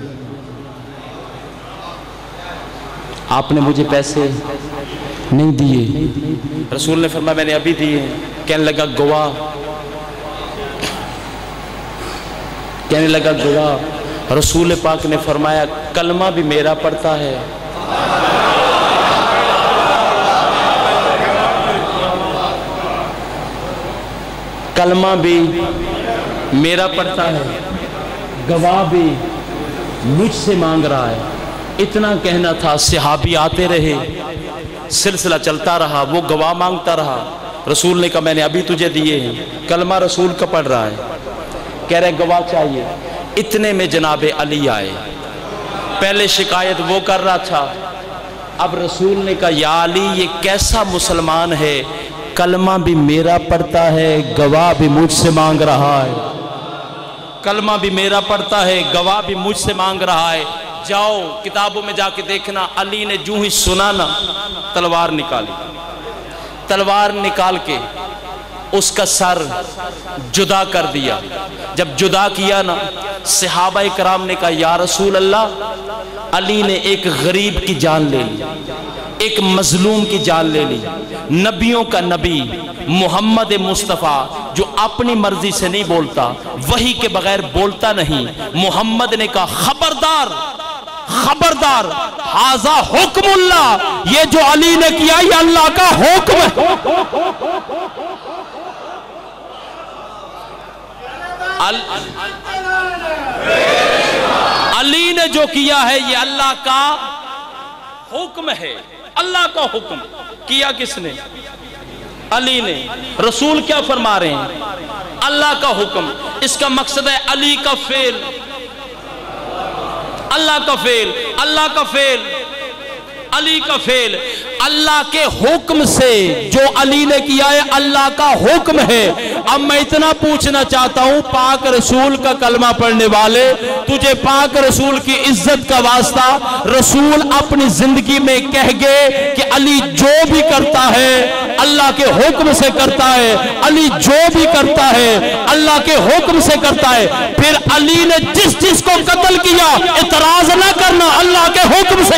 آپ نے مجھے پیسے نہیں دیے. رسول نے فرمایا میں نے ابھی دیے. کہنے لگا گواہ, کہنے لگا گواہ. رسول پاک نے فرمایا کلمہ بھی میرا پڑھتا ہے, کلمہ بھی میرا پڑھتا ہے, گواہ بھی مجھ سے مانگ رہا ہے. اتنا کہنا تھا, صحابی آتے رہے, سلسلہ چلتا رہا, وہ گواہ مانگتا رہا. رسول نے کہا میں نے ابھی تجھے دیے ہیں. کلمہ رسول کا پڑھ رہا ہے, کہہ رہے گواہ چاہیے. اتنے میں جناب علی آئے. پہلے شکایت وہ کر رہا تھا, اب رسول نے کہا یا علی یہ کیسا مسلمان ہے, کلمہ بھی میرا پڑھتا ہے, گواہ بھی مجھ سے مانگ رہا ہے. کلمہ بھی میرا پڑھتا ہے, گواہ بھی مجھ سے مانگ رہا ہے. جاؤ کتابوں میں جا کے دیکھنا, علی نے جو ہی سنا نا تلوار نکالی. تلوار نکال کے اس کا سر جدا کر دیا. جب جدا کیا نا, صحابہ کرام نے کہا یا رسول اللہ علی نے ایک غریب کی جان لے لی, ایک مظلوم کی جان لے لی, نبیوں کا نبی, मोहम्मद मुस्तफ़ा जो अपनी मर्जी से नहीं बोलता, वही के बगैर बोलता नहीं। मोहम्मद ने कहा खबरदार खबरदार, हाजा हुक्मुल्लाह, ये जो अली ने किया ये अल्लाह का हुक्म है। अली ने जो किया है ये अल्लाह का हुक्म है। अल्लाह का हुक्म किया किसने? अली ने। रसूल क्या फरमा रहे हैं? अल्लाह का हुक्म। इसका मकसद है अली का फेल, अल्लाह का फेल, अल्लाह का फेल, अली का फेल। अल्लाह के हुक्म से जो अली ने किया है अल्लाह का हुक्म है। अब मैं इतना पूछना चाहता हूं, पाक रसूल का कलमा पढ़ने वाले, तुझे पाक रसूल की इज्जत का वास्ता रसूल अपनी जिंदगी में कह गए कि अली जो भी करता है अल्लाह के हुक्म से करता है, अली जो भी करता है अल्लाह के हुक्म से करता है। फिर अली ने जिस जिसको कत्ल किया इतराज न करना, अल्लाह के हुक्म से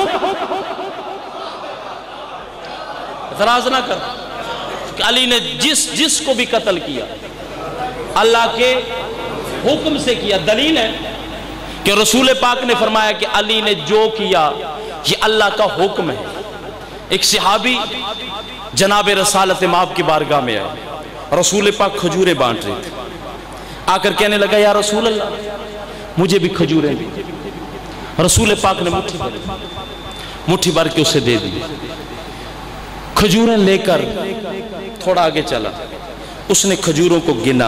इतराज ना कर। अली ने जिस जिसको भी कत्ल किया अल्लाह के हुक्म से किया। दलील है कि रसूल पाक ने फरमाया कि अली ने जो किया ये अल्लाह का हुक्म है। एक सहाबी जनाब रसालत माब की बारगाह में आए, रसूल पाक खजूरें बांट रहे थे। आकर कहने लगा या रसूल अल्लाह मुझे भी खजूरें दी। रसूल पाक ने मुट्ठी भर के उसे दे दी। खजूरें लेकर थोड़ा आगे चला, उसने खजूरों को गिना।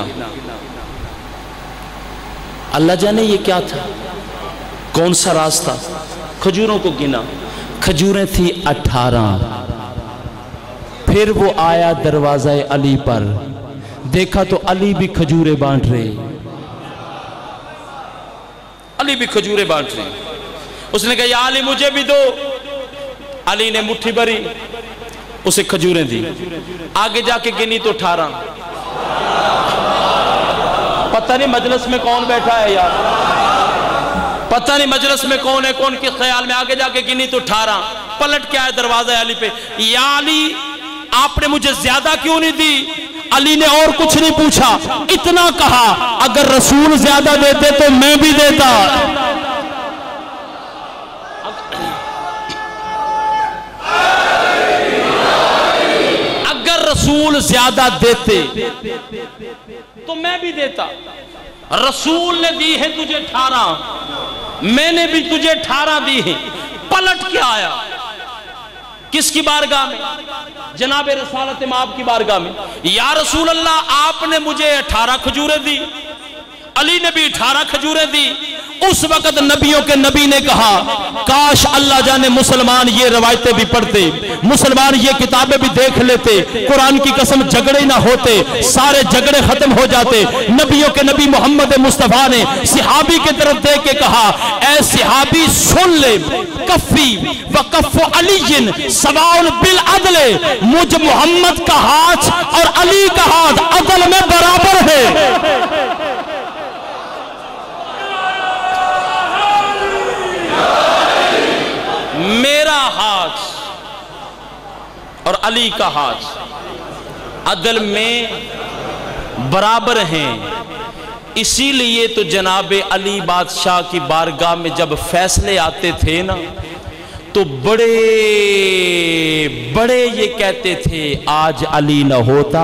अल्लाह जाने ये क्या था, कौन सा रास्ता। खजूरों को गिना, खजूरें थी 18। फिर वो आया दरवाजा अली पर, देखा तो अली भी खजूरें बांट रहे, अली भी खजूरें बांट रहे। उसने कहा या अली मुझे भी दो। अली ने मुट्ठी भरी, उसे खजूरें दी। आगे जाके गिनी तो 18। पता नहीं मजलिस में कौन बैठा है यार, पता नहीं मजलिस में कौन है, कौन किस ख्याल में। आगे जाके गिनी तो 18। पलट के आए दरवाजा अली पे, या अली आपने मुझे ज्यादा क्यों नहीं दी? अली ने और कुछ नहीं पूछा, इतना कहा अगर रसूल ज्यादा देते तो मैं भी देता। रसूल ज्यादा देते तो मैं भी देता। रसूल ने दी है तुझे 18, मैंने भी तुझे 18 दी है। पलट के आया किसकी बारगाह में? जनाब रसालत माब की बारगाह में। या रसूल अल्लाह आपने मुझे 18 खजूरें दी, अली ने भी 18 खजूरें दी। उस वक्त नबियों के नबी ने कहा काश अल्लाह जाने मुसलमान ये रवायतें भी पढ़ते, मुसलमान ये किताबें भी देख लेते, कुरान की कसम झगड़े ना होते, सारे झगड़े खत्म हो जाते। नबियों के नबी मोहम्मद मुस्तफ़ा ने सिहाबी की तरफ देख के कहा ऐ सिहाबी सुन ले, कफ़ी व कफ़्फ़ु अलीयिन सवाउन बिल अदले, मुझ मोहम्मद का हाथ और अली का हाथ अदल में बराबर है। मेरा हाथ और अली का हाथ अदल में बराबर हैं। इसीलिए तो जनाब अली बादशाह की बारगाह में जब फैसले आते थे ना, तो बड़े बड़े ये कहते थे आज अली न होता।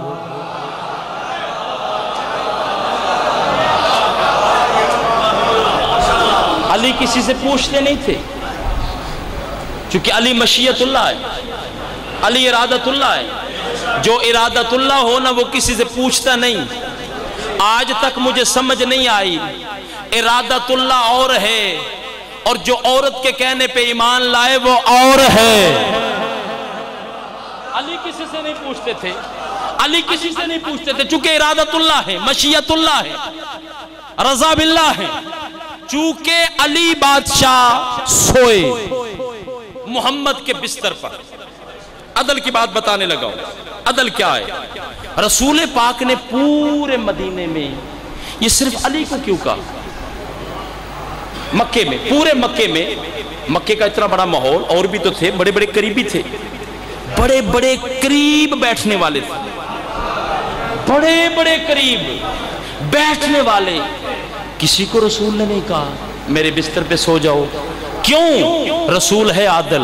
अली किसी से पूछते नहीं थे, क्योंकि अली मशीयतुल्लाह है, अली इरादतुल्लाह है। जो इरादतुल्लाह हो ना वो किसी से पूछता नहीं। आज तक मुझे समझ नहीं आई, इरादतुल्लाह और है और जो औरत के कहने पे ईमान लाए वो और है। अली किसी से नहीं पूछते थे, अली किसी से नहीं पूछते थे, चूंकि इरादतुल्लाह है, मशीयतुल्लाह है, रज़ा बिल्लाह है। चूंकि अली बादशाह सोए मोहम्मद के बिस्तर पर, अदल की बात बताने लगा। अदल क्या है? रसूल पाक ने पूरे मदीने में, ये सिर्फ अली को क्यों कहा? मक्के में, पूरे मक्के में, मक्के का इतना बड़ा माहौल, और भी तो थे, बड़े बड़े करीबी थे। بڑے بڑے قریب بیٹھنے والے تھے، بڑے بڑے قریب بیٹھنے والے. کسی کو رسول نے نہیں کہا میرے بستر پہ سو جاؤ. کیوں؟ رسول ہے عادل،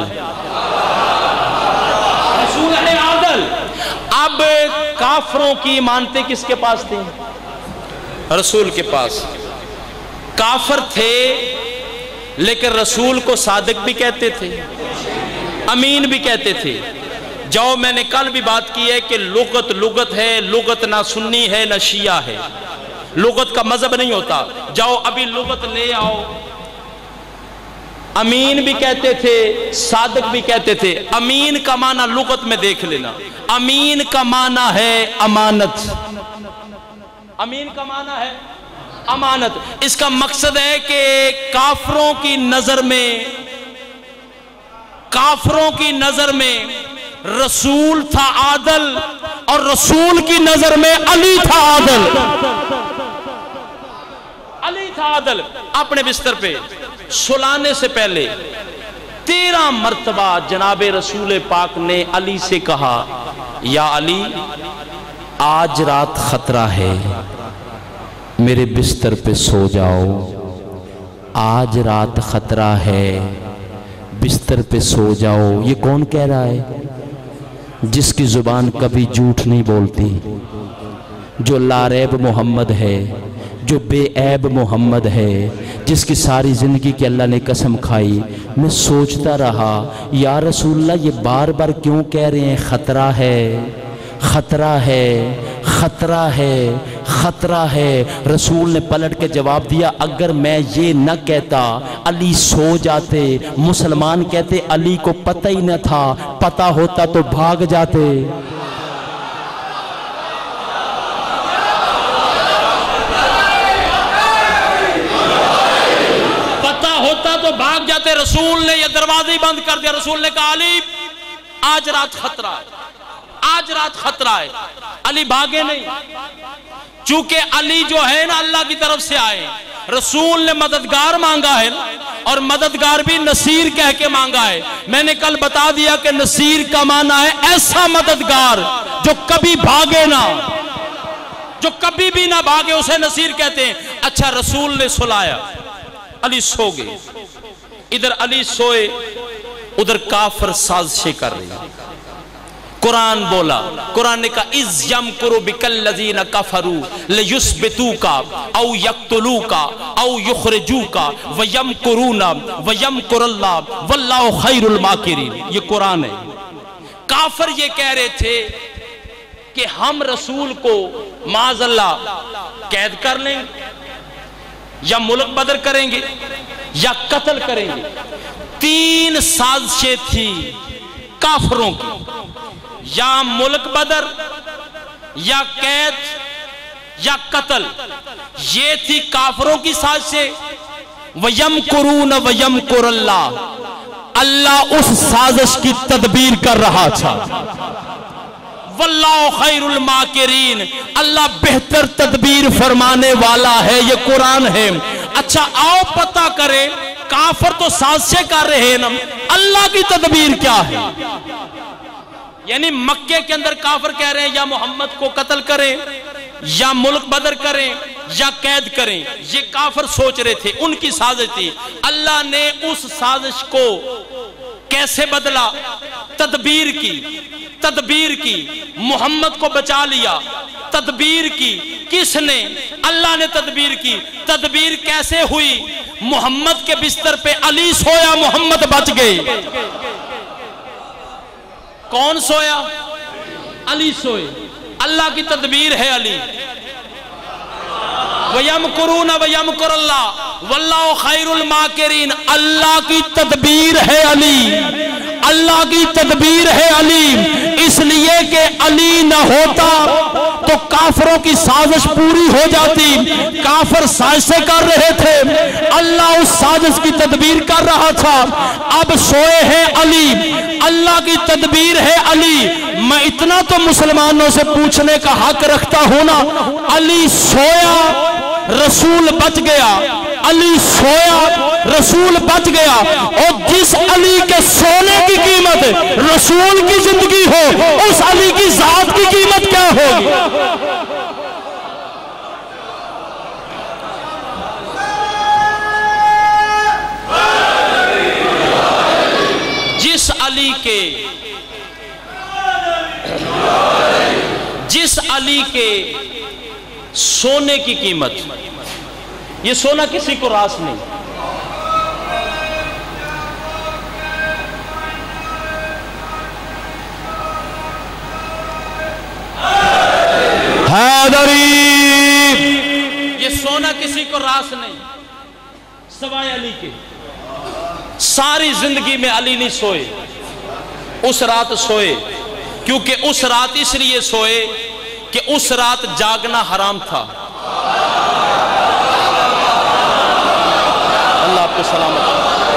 رسول ہے عادل. اب کافروں کی امانتیں کس کے پاس تھیں؟ رسول کے پاس. کافر تھے لیکن رسول کو صادق بھی کہتے تھے، امین بھی کہتے تھے. جاؤ، میں نے کل بھی بات کی ہے کہ لغت لغت ہے، لغت نہ سنی ہے نہ شیعہ ہے، لغت کا مذہب نہیں ہوتا. جاؤ ابھی لغت لے آؤ. امین بھی کہتے تھے، صادق بھی کہتے تھے. امین کا معنی لغت میں دیکھ لینا، امین کا معنی ہے امانت. امین کا معنی ہے امانت. اس کا مقصد ہے کہ کافروں کی نظر میں، کافروں کی نظر میں رسول تھا عادل، اور رسول کی نظر میں علی تھا عادل. علی تھا عادل. اپنے بستر پہ سلانے سے پہلے 13 مرتبہ جناب رسول پاک نے علی سے کہا، یا علی آج رات خطرہ ہے، میرے بستر پہ سو جاؤ. آج رات خطرہ ہے، بستر پہ سو جاؤ. یہ کون کہہ رہا ہے؟ جس کی زبان کبھی جھوٹ نہیں بولتی، جو لاریب محمد ہے، جو بے عیب محمد ہے، جس کی ساری زندگی کی اللہ نے قسم کھائی. میں سوچتا رہا یا رسول اللہ یہ بار بار کیوں کہہ رہے ہیں خطرہ ہے، خطرہ ہے، خطرہ ہے، خطرہ ہے. رسول نے پلٹ کے جواب دیا، اگر میں یہ نہ کہتا علی سو جاتے. مسلمان کہتے علی کو پتہ ہی نہ تھا، پتہ ہوتا تو بھاگ جاتے. پتہ ہوتا تو بھاگ جاتے. رسول نے یہ دروازے ہی بند کر دیا. رسول نے کہا علی آج رات خطرہ ہے، آج رات خطرہ ہے. علی بھاگے نہیں، چونکہ علی جو ہے نا اللہ کی طرف سے آئے. رسول نے مددگار مانگا ہے اور مددگار بھی نصیر کہہ کے مانگا ہے. میں نے کل بتا دیا کہ نصیر کا معنی ہے ایسا مددگار جو کبھی بھاگے نہ، جو کبھی بھی نہ بھاگے، اسے نصیر کہتے ہیں. اچھا رسول نے سلایا، علی سو گئے. ادھر علی سوئے، ادھر کافر سازشیں کر رہے ہیں. قرآن بولا، قرآن نے کہا اِذْ يَمْكُرُ بِكَ الَّذِينَ كَفَرُوا لَيُثْبِتُوكَ أَوْ يَقْتُلُوكَ أَوْ يُخْرِجُوكَ وَيَمْكُرُونَ وَيَمْكُرُ اللَّهُ وَاللَّهُ خَيْرُ الْمَاكِرِينَ. یہ قرآن ہے. کافر یہ کہہ رہے تھے کہ ہم رسول کو معاذ اللہ قید کر لیں گے، یا ملک بدر کریں گے، یا قتل کریں گے. 3 سازشیں تھی کافروں کی، یا ملک بدر، یا قید، یا قتل. یہ تھی کافروں کی سازشیں. وَيَمْكُرُونَ وَيَمْكُرُ اللَّهُ، اللہ اس سازش کی تدبیر کر رہا تھا. وَاللَّهُ خَيْرُ الْمَاكِرِينَ، اللہ بہتر تدبیر فرمانے والا ہے. یہ قرآن ہے. اچھا آؤ پتہ کریں، کافر تو سازشیں کر رہے ہیں نا، اللہ کی تدبیر کیا ہے؟ یعنی مکے کے اندر کافر کہہ رہے ہیں یا محمد کو قتل کریں، یا ملک بدر کریں، یا قید کریں. یہ کافر سوچ رہے تھے، ان کی سازش تھی. اللہ نے اس سازش کو کیسے بدلا؟ تدبیر کی، تدبیر کی. محمد کو بچا لیا. تدبیر کی کس نے؟ اللہ نے تدبیر کی. تدبیر کیسے ہوئی؟ محمد کے بستر پہ علی سویا، محمد بچ گئے. کون سویا؟ علی سوئے. اللہ کی تدبیر ہے علی. وَيَمْكُرُونَ وَيَمْكُرُ اللَّهُ وَاللَّهُ خَيْرُ الْمَاكِرِينَ. اللہ کی تدبیر ہے علی، اللہ کی تدبیر ہے علی. اس لیے کہ علی نہ ہوتا تو کافروں کی سازش پوری ہو جاتی. کافر سازشیں کر رہے تھے، اللہ اس سازش کی تدبیر کر رہا تھا. اب سوئے ہیں علی، اللہ کی تدبیر ہے علی. میں اتنا تو مسلمانوں سے پوچھنے کا حق رکھتا ہوں نا، علی سویا، رسول بچ گیا. علی سویا، رسول بچ گیا، اور جس علی کے سونے کی قیمت رسول کی زندگی ہو، اس علی کی ذات کی قیمت کیا ہوگی؟ جس علی کے سونے کی قیمت، یہ سونا کسی کو راس نہیں، یہ سونا کسی کو راس نہیں سوائے علی کے۔ ساری زندگی میں علی نہیں سوئے، اس رات سوئے، کیونکہ اس رات اس لیے سوئے کہ اس رات جاگنا حرام تھا۔ اللہ آپ کو سلامت۔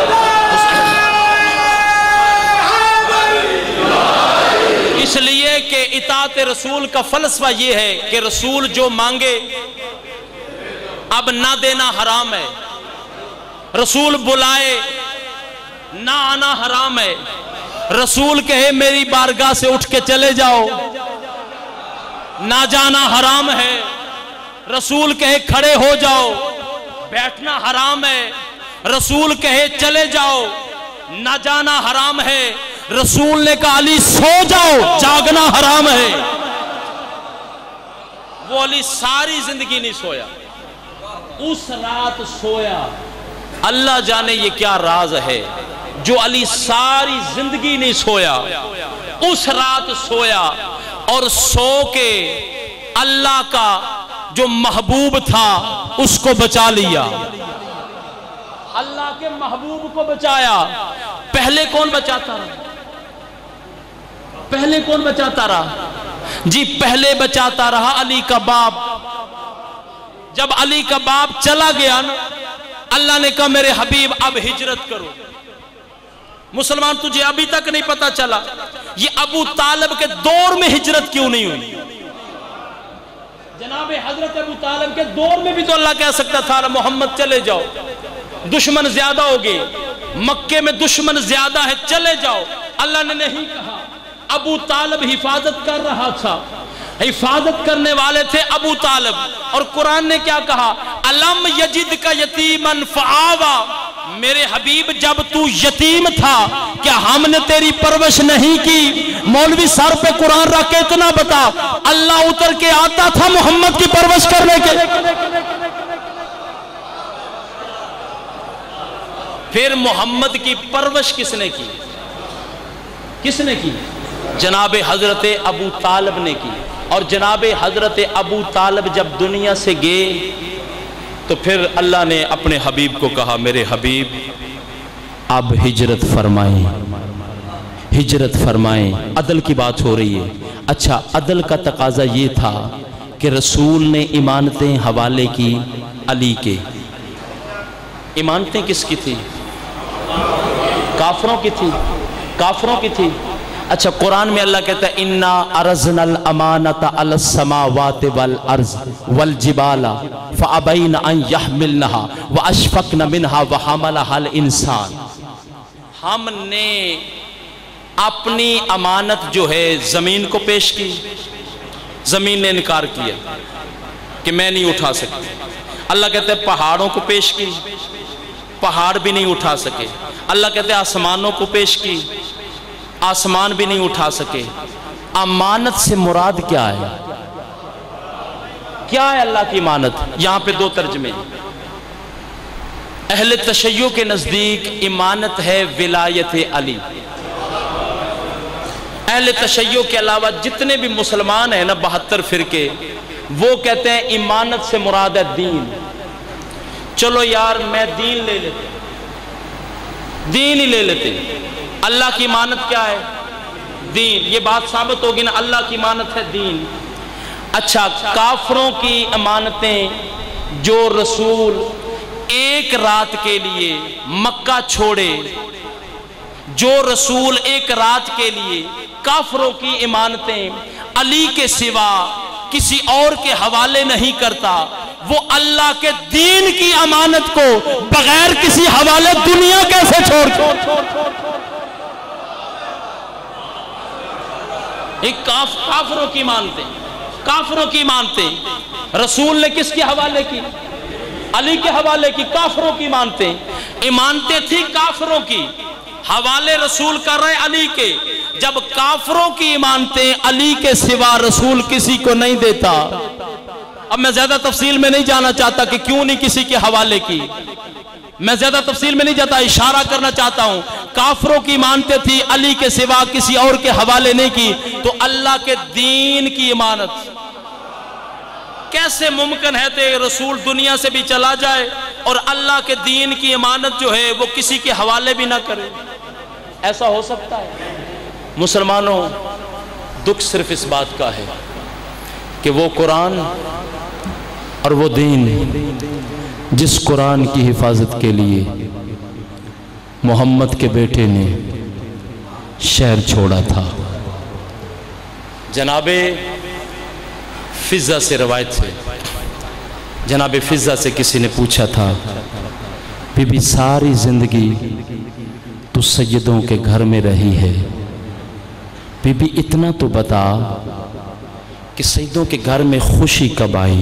اس لیے کہ اطاعت رسول کا فلسفہ یہ ہے کہ رسول جو مانگے اب نہ دینا حرام ہے، رسول بلائے نہ آنا حرام ہے، رسول کہے میری بارگاہ سے اٹھ کے چلے جاؤ نہ جانا حرام ہے، رسول کہے کھڑے ہو جاؤ بیٹھنا حرام ہے، رسول کہے چلے جاؤ نہ جانا حرام ہے، رسول نے کہا علی سو جاؤ جاگنا حرام ہے۔ وہ علی ساری زندگی نہیں سویا، اس رات سویا۔ اللہ جانے یہ کیا راز ہے جو علی ساری زندگی نہیں سویا، اس رات سویا، اور سو کے اللہ کا جو محبوب تھا اس کو بچا لیا، اللہ کے محبوب کو بچایا۔ پہلے کون بچاتا رہا؟ پہلے کون بچاتا رہا؟ جی پہلے بچاتا رہا علی کا باپ۔ جب علی کا باپ چلا گیا نا، اللہ نے کہا میرے حبیب اب ہجرت کرو۔ مسلمان تجھے ابھی تک نہیں پتا چلا یہ ابو طالب کے دور میں ہجرت کیوں نہیں ہوئی؟ جناب حضرت ابو طالب کے دور میں بھی تو اللہ کہہ سکتا تھا محمد چلے جاؤ، دشمن زیادہ ہوگے، مکے میں دشمن زیادہ ہے چلے جاؤ۔ اللہ نے نہیں کہا۔ ابو طالب حفاظت کر رہا تھا، حفاظت کرنے والے تھے ابو طالب، اور قرآن نے کیا کہا؟ الم یجدک یتیما فآویٰ، میرے حبیب جب تو یتیم تھا کیا ہم نے تیری پرورش نہیں کی؟ مولوی سر پہ قرآن رکھ کے اتنا بتا، اللہ اتر کے آتا تھا محمد کی پرورش کرنے کے؟ پھر محمد کی پرورش کس نے کی؟ کس نے کی؟ جناب حضرت ابو طالب نے کی۔ اور جناب حضرت ابو طالب جب دنیا سے گئے تو پھر اللہ نے اپنے حبیب کو کہا میرے حبیب اب ہجرت فرمائیں، ہجرت فرمائیں۔ عدل کی بات ہو رہی ہے۔ اچھا عدل کا تقاضا یہ تھا کہ رسول نے امانتیں حوالے کی علی کے۔ امانتیں کس کی تھی؟ کافروں کی تھی، کافروں کی تھی۔ اچھا قرآن میں اللہ کہتا ہے اِنَّا عَرَضْنَا الْأَمَانَةَ عَلَى السَّمَاوَاتِ وَالْأَرْضِ وَالْجِبَالَ فَأَبَيْنَ أَن يَحْمِلْنَهَا وَأَشْفَقْنَ مِنْهَا وَحَمَلَهَا الْإِنسَانِ، ہم نے اپنی امانت جو ہے زمین کو پیش کی، زمین نے انکار کیا کہ میں نہیں اٹھا سکتی۔ اللہ کہتے ہیں پہاڑوں کو پیش کی، پہاڑ بھی نہیں اٹھا سکے۔ اللہ کہتے ہیں آسمانوں کو پیش کی، آسمان بھی نہیں اٹھا سکے۔ امانت سے مراد کیا ہے؟ کیا ہے اللہ کی امانت؟ یہاں پہ دو ترجمے۔ اہل تشیع کے نزدیک امانت ہے ولایت علی۔ اہل تشیع کے علاوہ جتنے بھی مسلمان ہیں نا 72 فرقے، وہ کہتے ہیں امانت سے مراد ہے دین۔ چلو یار میں دین لے لیتے، دین ہی لے لیتے۔ اللہ کی امانت کیا ہے؟ دین۔ یہ بات ثابت ہوگی نا اللہ کی امانت ہے دین۔ اچھا کافروں کی امانتیں جو رسول ایک رات کے لیے مکہ چھوڑے، جو رسول ایک رات کے لیے کافروں کی امانتیں علی کے سوا کسی اور کے حوالے نہیں کرتا، وہ اللہ کے دین کی امانت کو بغیر کسی حوالے دنیا کیسے چھوڑ ایک کافروں کی مانتے، کافروں کی مانتے، رسول نے کس کے حوالے کی؟ علی کے حوالے کی، کافروں کی مانتے، ایمانتے تھی کافروں کی، حوالے رسول کر رہے علی کے، جب کافروں کی ایمانتے علی کے سوا رسول کسی کو نہیں دیتا۔ اب میں زیادہ تفصیل میں نہیں جانا چاہتا کہ کیوں نہیں کسی کے حوالے کی، میں زیادہ تفصیل میں نہیں جاتا، اشارہ کرنا چاہتا ہوں کافروں کی مانتے تھی علی کے سوا کسی اور کے حوالے نہیں کی، تو اللہ کے دین کی امانت کیسے ممکن ہے کہ رسول دنیا سے بھی چلا جائے اور اللہ کے دین کی امانت جو ہے وہ کسی کے حوالے بھی نہ کرے؟ ایسا ہو سکتا ہے؟ مسلمانوں، دکھ صرف اس بات کا ہے کہ وہ قرآن اور وہ دین جس قرآن کی حفاظت کے لیے محمد کے بیٹے نے شہر چھوڑا تھا۔ جناب فضہ سے روایت ہے، جناب فضہ سے کسی نے پوچھا تھا، بی بی ساری زندگی تو سیدوں کے گھر میں رہی ہے، بی بی اتنا تو بتا کہ سیدوں کے گھر میں خوشی کب آئی؟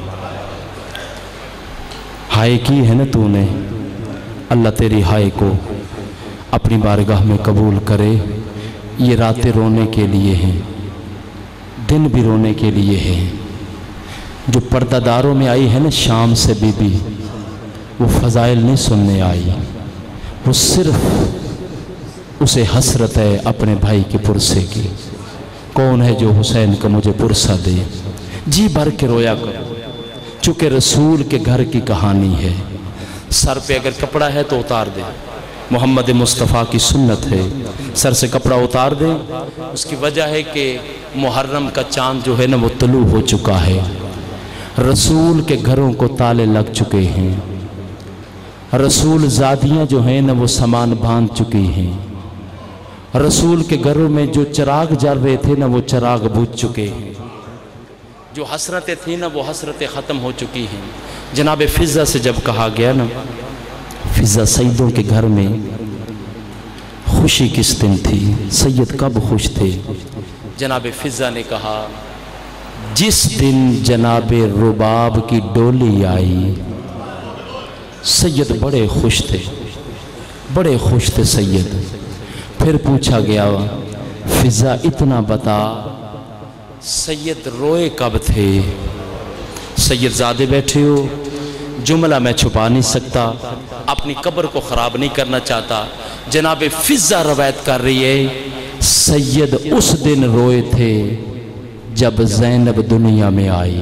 ہائے کی ہے نا تو نے، اللہ تیری ہائے کو اپنی بارگاہ میں قبول کرے۔ یہ راتیں رونے کے لیے ہیں، دن بھی رونے کے لیے ہیں۔ جو پردہ داروں میں آئی ہے نا شام سے بی بی، وہ فضائل نہیں سننے آئی، وہ صرف اسے حسرت ہے اپنے بھائی کے پرسے کی۔ کون ہے جو حسین کا مجھے پرسہ دے؟ جی بھر کے رویا کرو، چونکہ رسول کے گھر کی کہانی ہے۔ سر پہ اگر کپڑا ہے تو اتار دے، محمد مصطفیٰ کی سنت ہے، سر سے کپڑا اتار دیں۔ اس کی وجہ ہے کہ محرم کا چاند جو ہے نا وہ طلوع ہو چکا ہے، رسول کے گھروں کو تالے لگ چکے ہیں، رسول زادیاں جو ہیں نا وہ سامان باندھ چکی ہیں، رسول کے گھروں میں جو چراغ جل رہے تھے نا وہ چراغ بجھ چکے ہیں، جو حسرتیں تھیں نا وہ حسرتیں ختم ہو چکی ہیں۔ جناب فضہ سے جب کہا گیا نا، فضہ سیدوں کے گھر میں خوشی کس دن تھی، سید کب خوش تھے؟ جناب فضہ نے کہا جس دن جناب رباب کی ڈولی آئی، سید بڑے خوش تھے، بڑے خوش تھے سید۔ پھر پوچھا گیا فضہ اتنا بتا سید روئے کب تھے؟ سید زادے بیٹھے ہو، جملہ میں چھپا نہیں سکتا، اپنی قبر کو خراب نہیں کرنا چاہتا۔ جناب فضہ روایت کر رہی ہے سید اس دن روئے تھے جب زینب دنیا میں آئی۔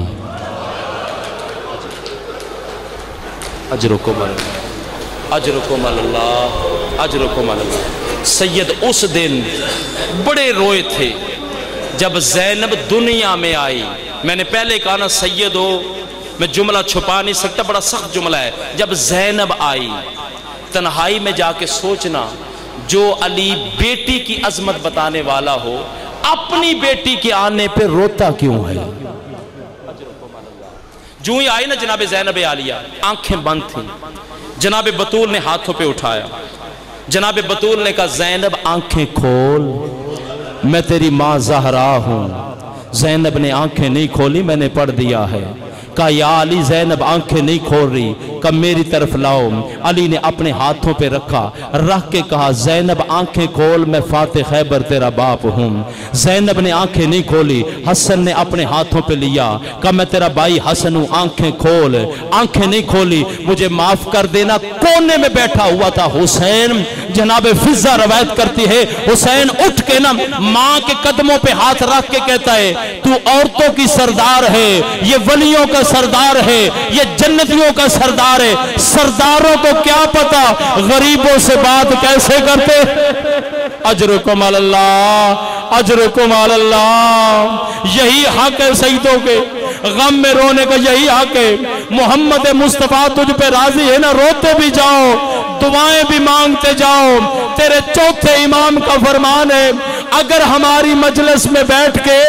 اجرکم اللہ، اجرکم اللہ، اجرکم اللہ۔ سید اس دن بڑے روئے تھے جب زینب دنیا میں آئی۔ میں نے پہلے کہا نا سید ہو، میں جملہ چھپا نہیں سکتا، بڑا سخت جملہ ہے۔ جب زینب آئی، تنہائی میں جا کے سوچنا، جو علی بیٹی کی عظمت بتانے والا ہو، اپنی بیٹی کے آنے پہ روتا کیوں ہے؟ جو ہی آئی نا جناب زینب عالیہ، آنکھیں بند تھیں، جناب بطول نے ہاتھوں پہ اٹھایا، جناب بطول نے کہا زینب آنکھیں کھول، میں تیری ماں زہرا ہوں۔ زینب نے آنکھیں نہیں کھولی، میں نے پڑھ دیا ہے۔ کہا یا علی زینب آنکھیں نہیں کھول رہی، کہا میری طرف لاؤ۔ علی نے اپنے ہاتھوں پہ رکھا، رکھ کے کہا زینب آنکھیں کھول، میں فاتح خیبر تیرا باپ ہوں۔ زینب نے آنکھیں نہیں کھولی، حسن نے اپنے ہاتھوں پہ لیا، کہا میں تیرا بھائی حسن ہوں، آنکھیں کھول۔ آنکھیں نہیں کھولی، مجھے معاف کر دینا۔ کونے میں بیٹھا ہوا تھا حسین۔ جناب فضہ روایت کرتی ہے حسین اٹھ کے نا ماں کے قدموں پہ ہاتھ رکھ کے کہتا ہے تو عورتوں کی سردار ہے، یہ ولیوں کا سردار ہے، یہ جنتیوں کا سردار ہے۔ سرداروں کو کیا پتا غریبوں سے بات کیسے کرتے؟ اجرکم اللہ، اجرکم اللہ۔ یہی حق ہے سیدوں کے، غم میں رونے کا یہی حق ہے۔ محمد مصطفیٰ تجھ پہ راضی ہے نا، روتے بھی جاؤ، دعائیں بھی مانگتے جاؤ۔ تیرے چوتھے امام کا فرمان ہے اگر ہماری مجلس میں بیٹھ کے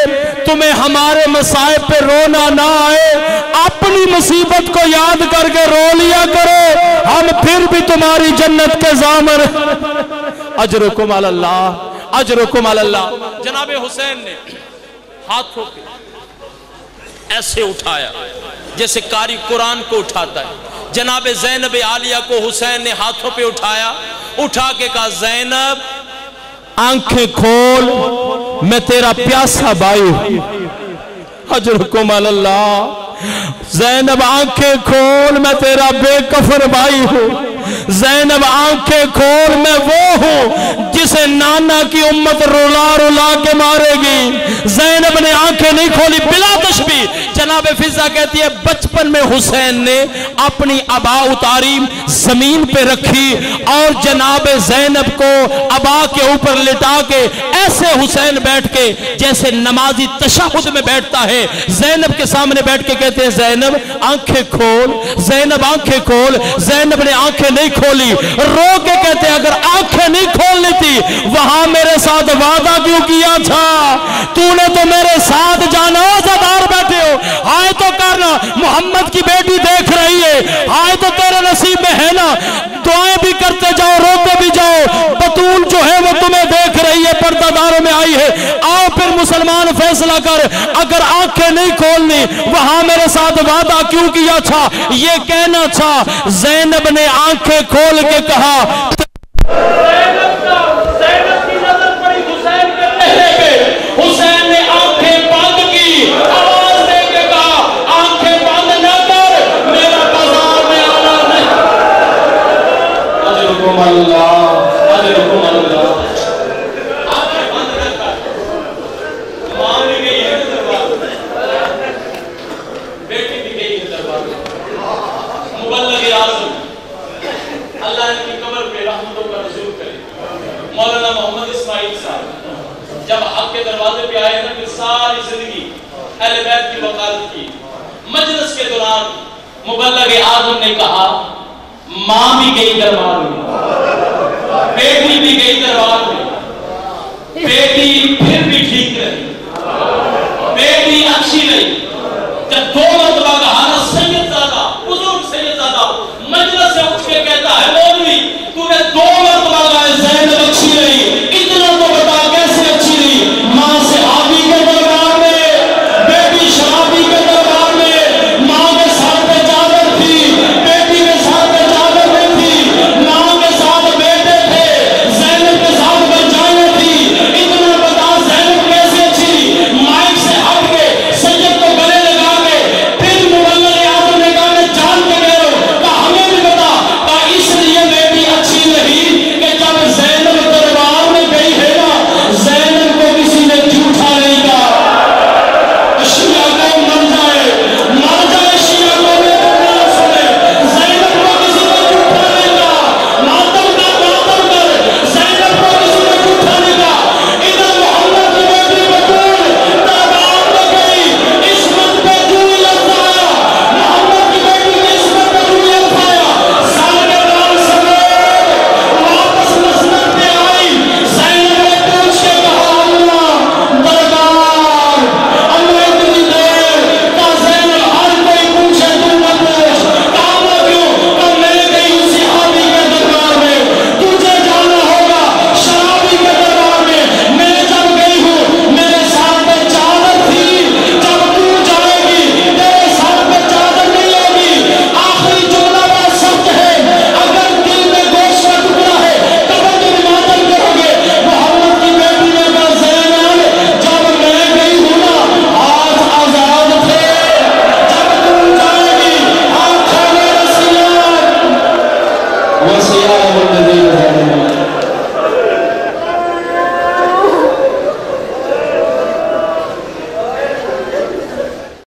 تمہیں ہمارے مصائب پہ رونا نہ آئے، اپنی مصیبت کو یاد کر کے رو لیا کرو، ہم پھر بھی تمہاری جنت کے ضامن۔ اجرکم علی اللہ، اجرکم علی اللہ۔ جناب حسین نے ہاتھوں پہ ایسے اٹھایا جیسے قاری قرآن کو اٹھاتا ہے۔ جناب زینب عالیہ کو حسین نے ہاتھوں پہ اٹھایا، اٹھا کے کہا زینب آنکھیں کھول، میں تیرا پیاسا بھائی ہوں۔ اجرکم علی اللہ۔ زینب آنکھیں کھول، میں تیرا بے کفن بھائی ہوں۔ زینب آنکھیں کھول، میں وہ ہوں جسے نانا کی امت رلا رلا کے مارے گی۔ زینب نے آنکھیں نہیں کھولی بلا تشبیہ۔ جناب فضہ کہتی ہے بچپن میں حسین نے اپنی عبا اتاری، زمین پہ رکھی اور جناب زینب کو عبا کے اوپر لٹا کے ایسے حسین بیٹھ کے جیسے نمازی تشہد میں بیٹھتا ہے، زینب کے سامنے بیٹھ کے کہتے ہیں زینب آنکھیں کھول، زینب آنکھیں کھول۔ زینب نے آنکھیں نہیں کھولی، رو کے کہتے ہیں اگر آنکھیں نہیں کھولنی تھی وہاں میرے ساتھ وعدہ کیوں کیا تھا؟ تو نے تو میرے ساتھ جانا، عزادار بیٹھے ہو، آئے تو کرنا، محمد کی بیٹی دیکھ رہی ہے، آئے تو تیرے نصیب میں ہے نا، دعائیں بھی کرتے جاؤ روتے بھی جاؤ، بطول جو ہے وہ تمہیں دیکھ رہی ہے، پردہ داروں میں آئی ہے، آؤ پھر مسلمان فیصلہ کر، اگر آنکھیں نہیں کھولنی وہاں میرے ساتھ وعدہ کیوں کیا تھا؟ یہ کہنا تھا۔ زینب نے آنکھیں کھول کے کہا، زینب کی نظر پڑی حسین کے چہرے پہ، حسین نے آنکھیں بند کی، آواز دے کے کہا آنکھیں بند نہ کر، میرا بازار میں آنا نہیں۔ اجرکم اللہ، اجرکم اللہ۔ آنکھیں بند نہ کر، ماں بھی گئی ہے دربار، بیٹی بھی گئی ہے دربار، مبلغ اعظم اللہ ان کی قبر پہ رحمتوں کا نزول کرے۔ مولانا محمد اسماعیل صاحب جب حق کے دروازے پہ آئے نا، پھر ساری زندگی اہل بیت کی وکالت کی۔ مجلس کے دوران مبلغ اعظم نے کہا ماں بھی گئی دربار میں، بیٹی بھی گئی دربار میں، بیٹی پھر بھی ٹھیک رہی، بیٹی اچھی رہی،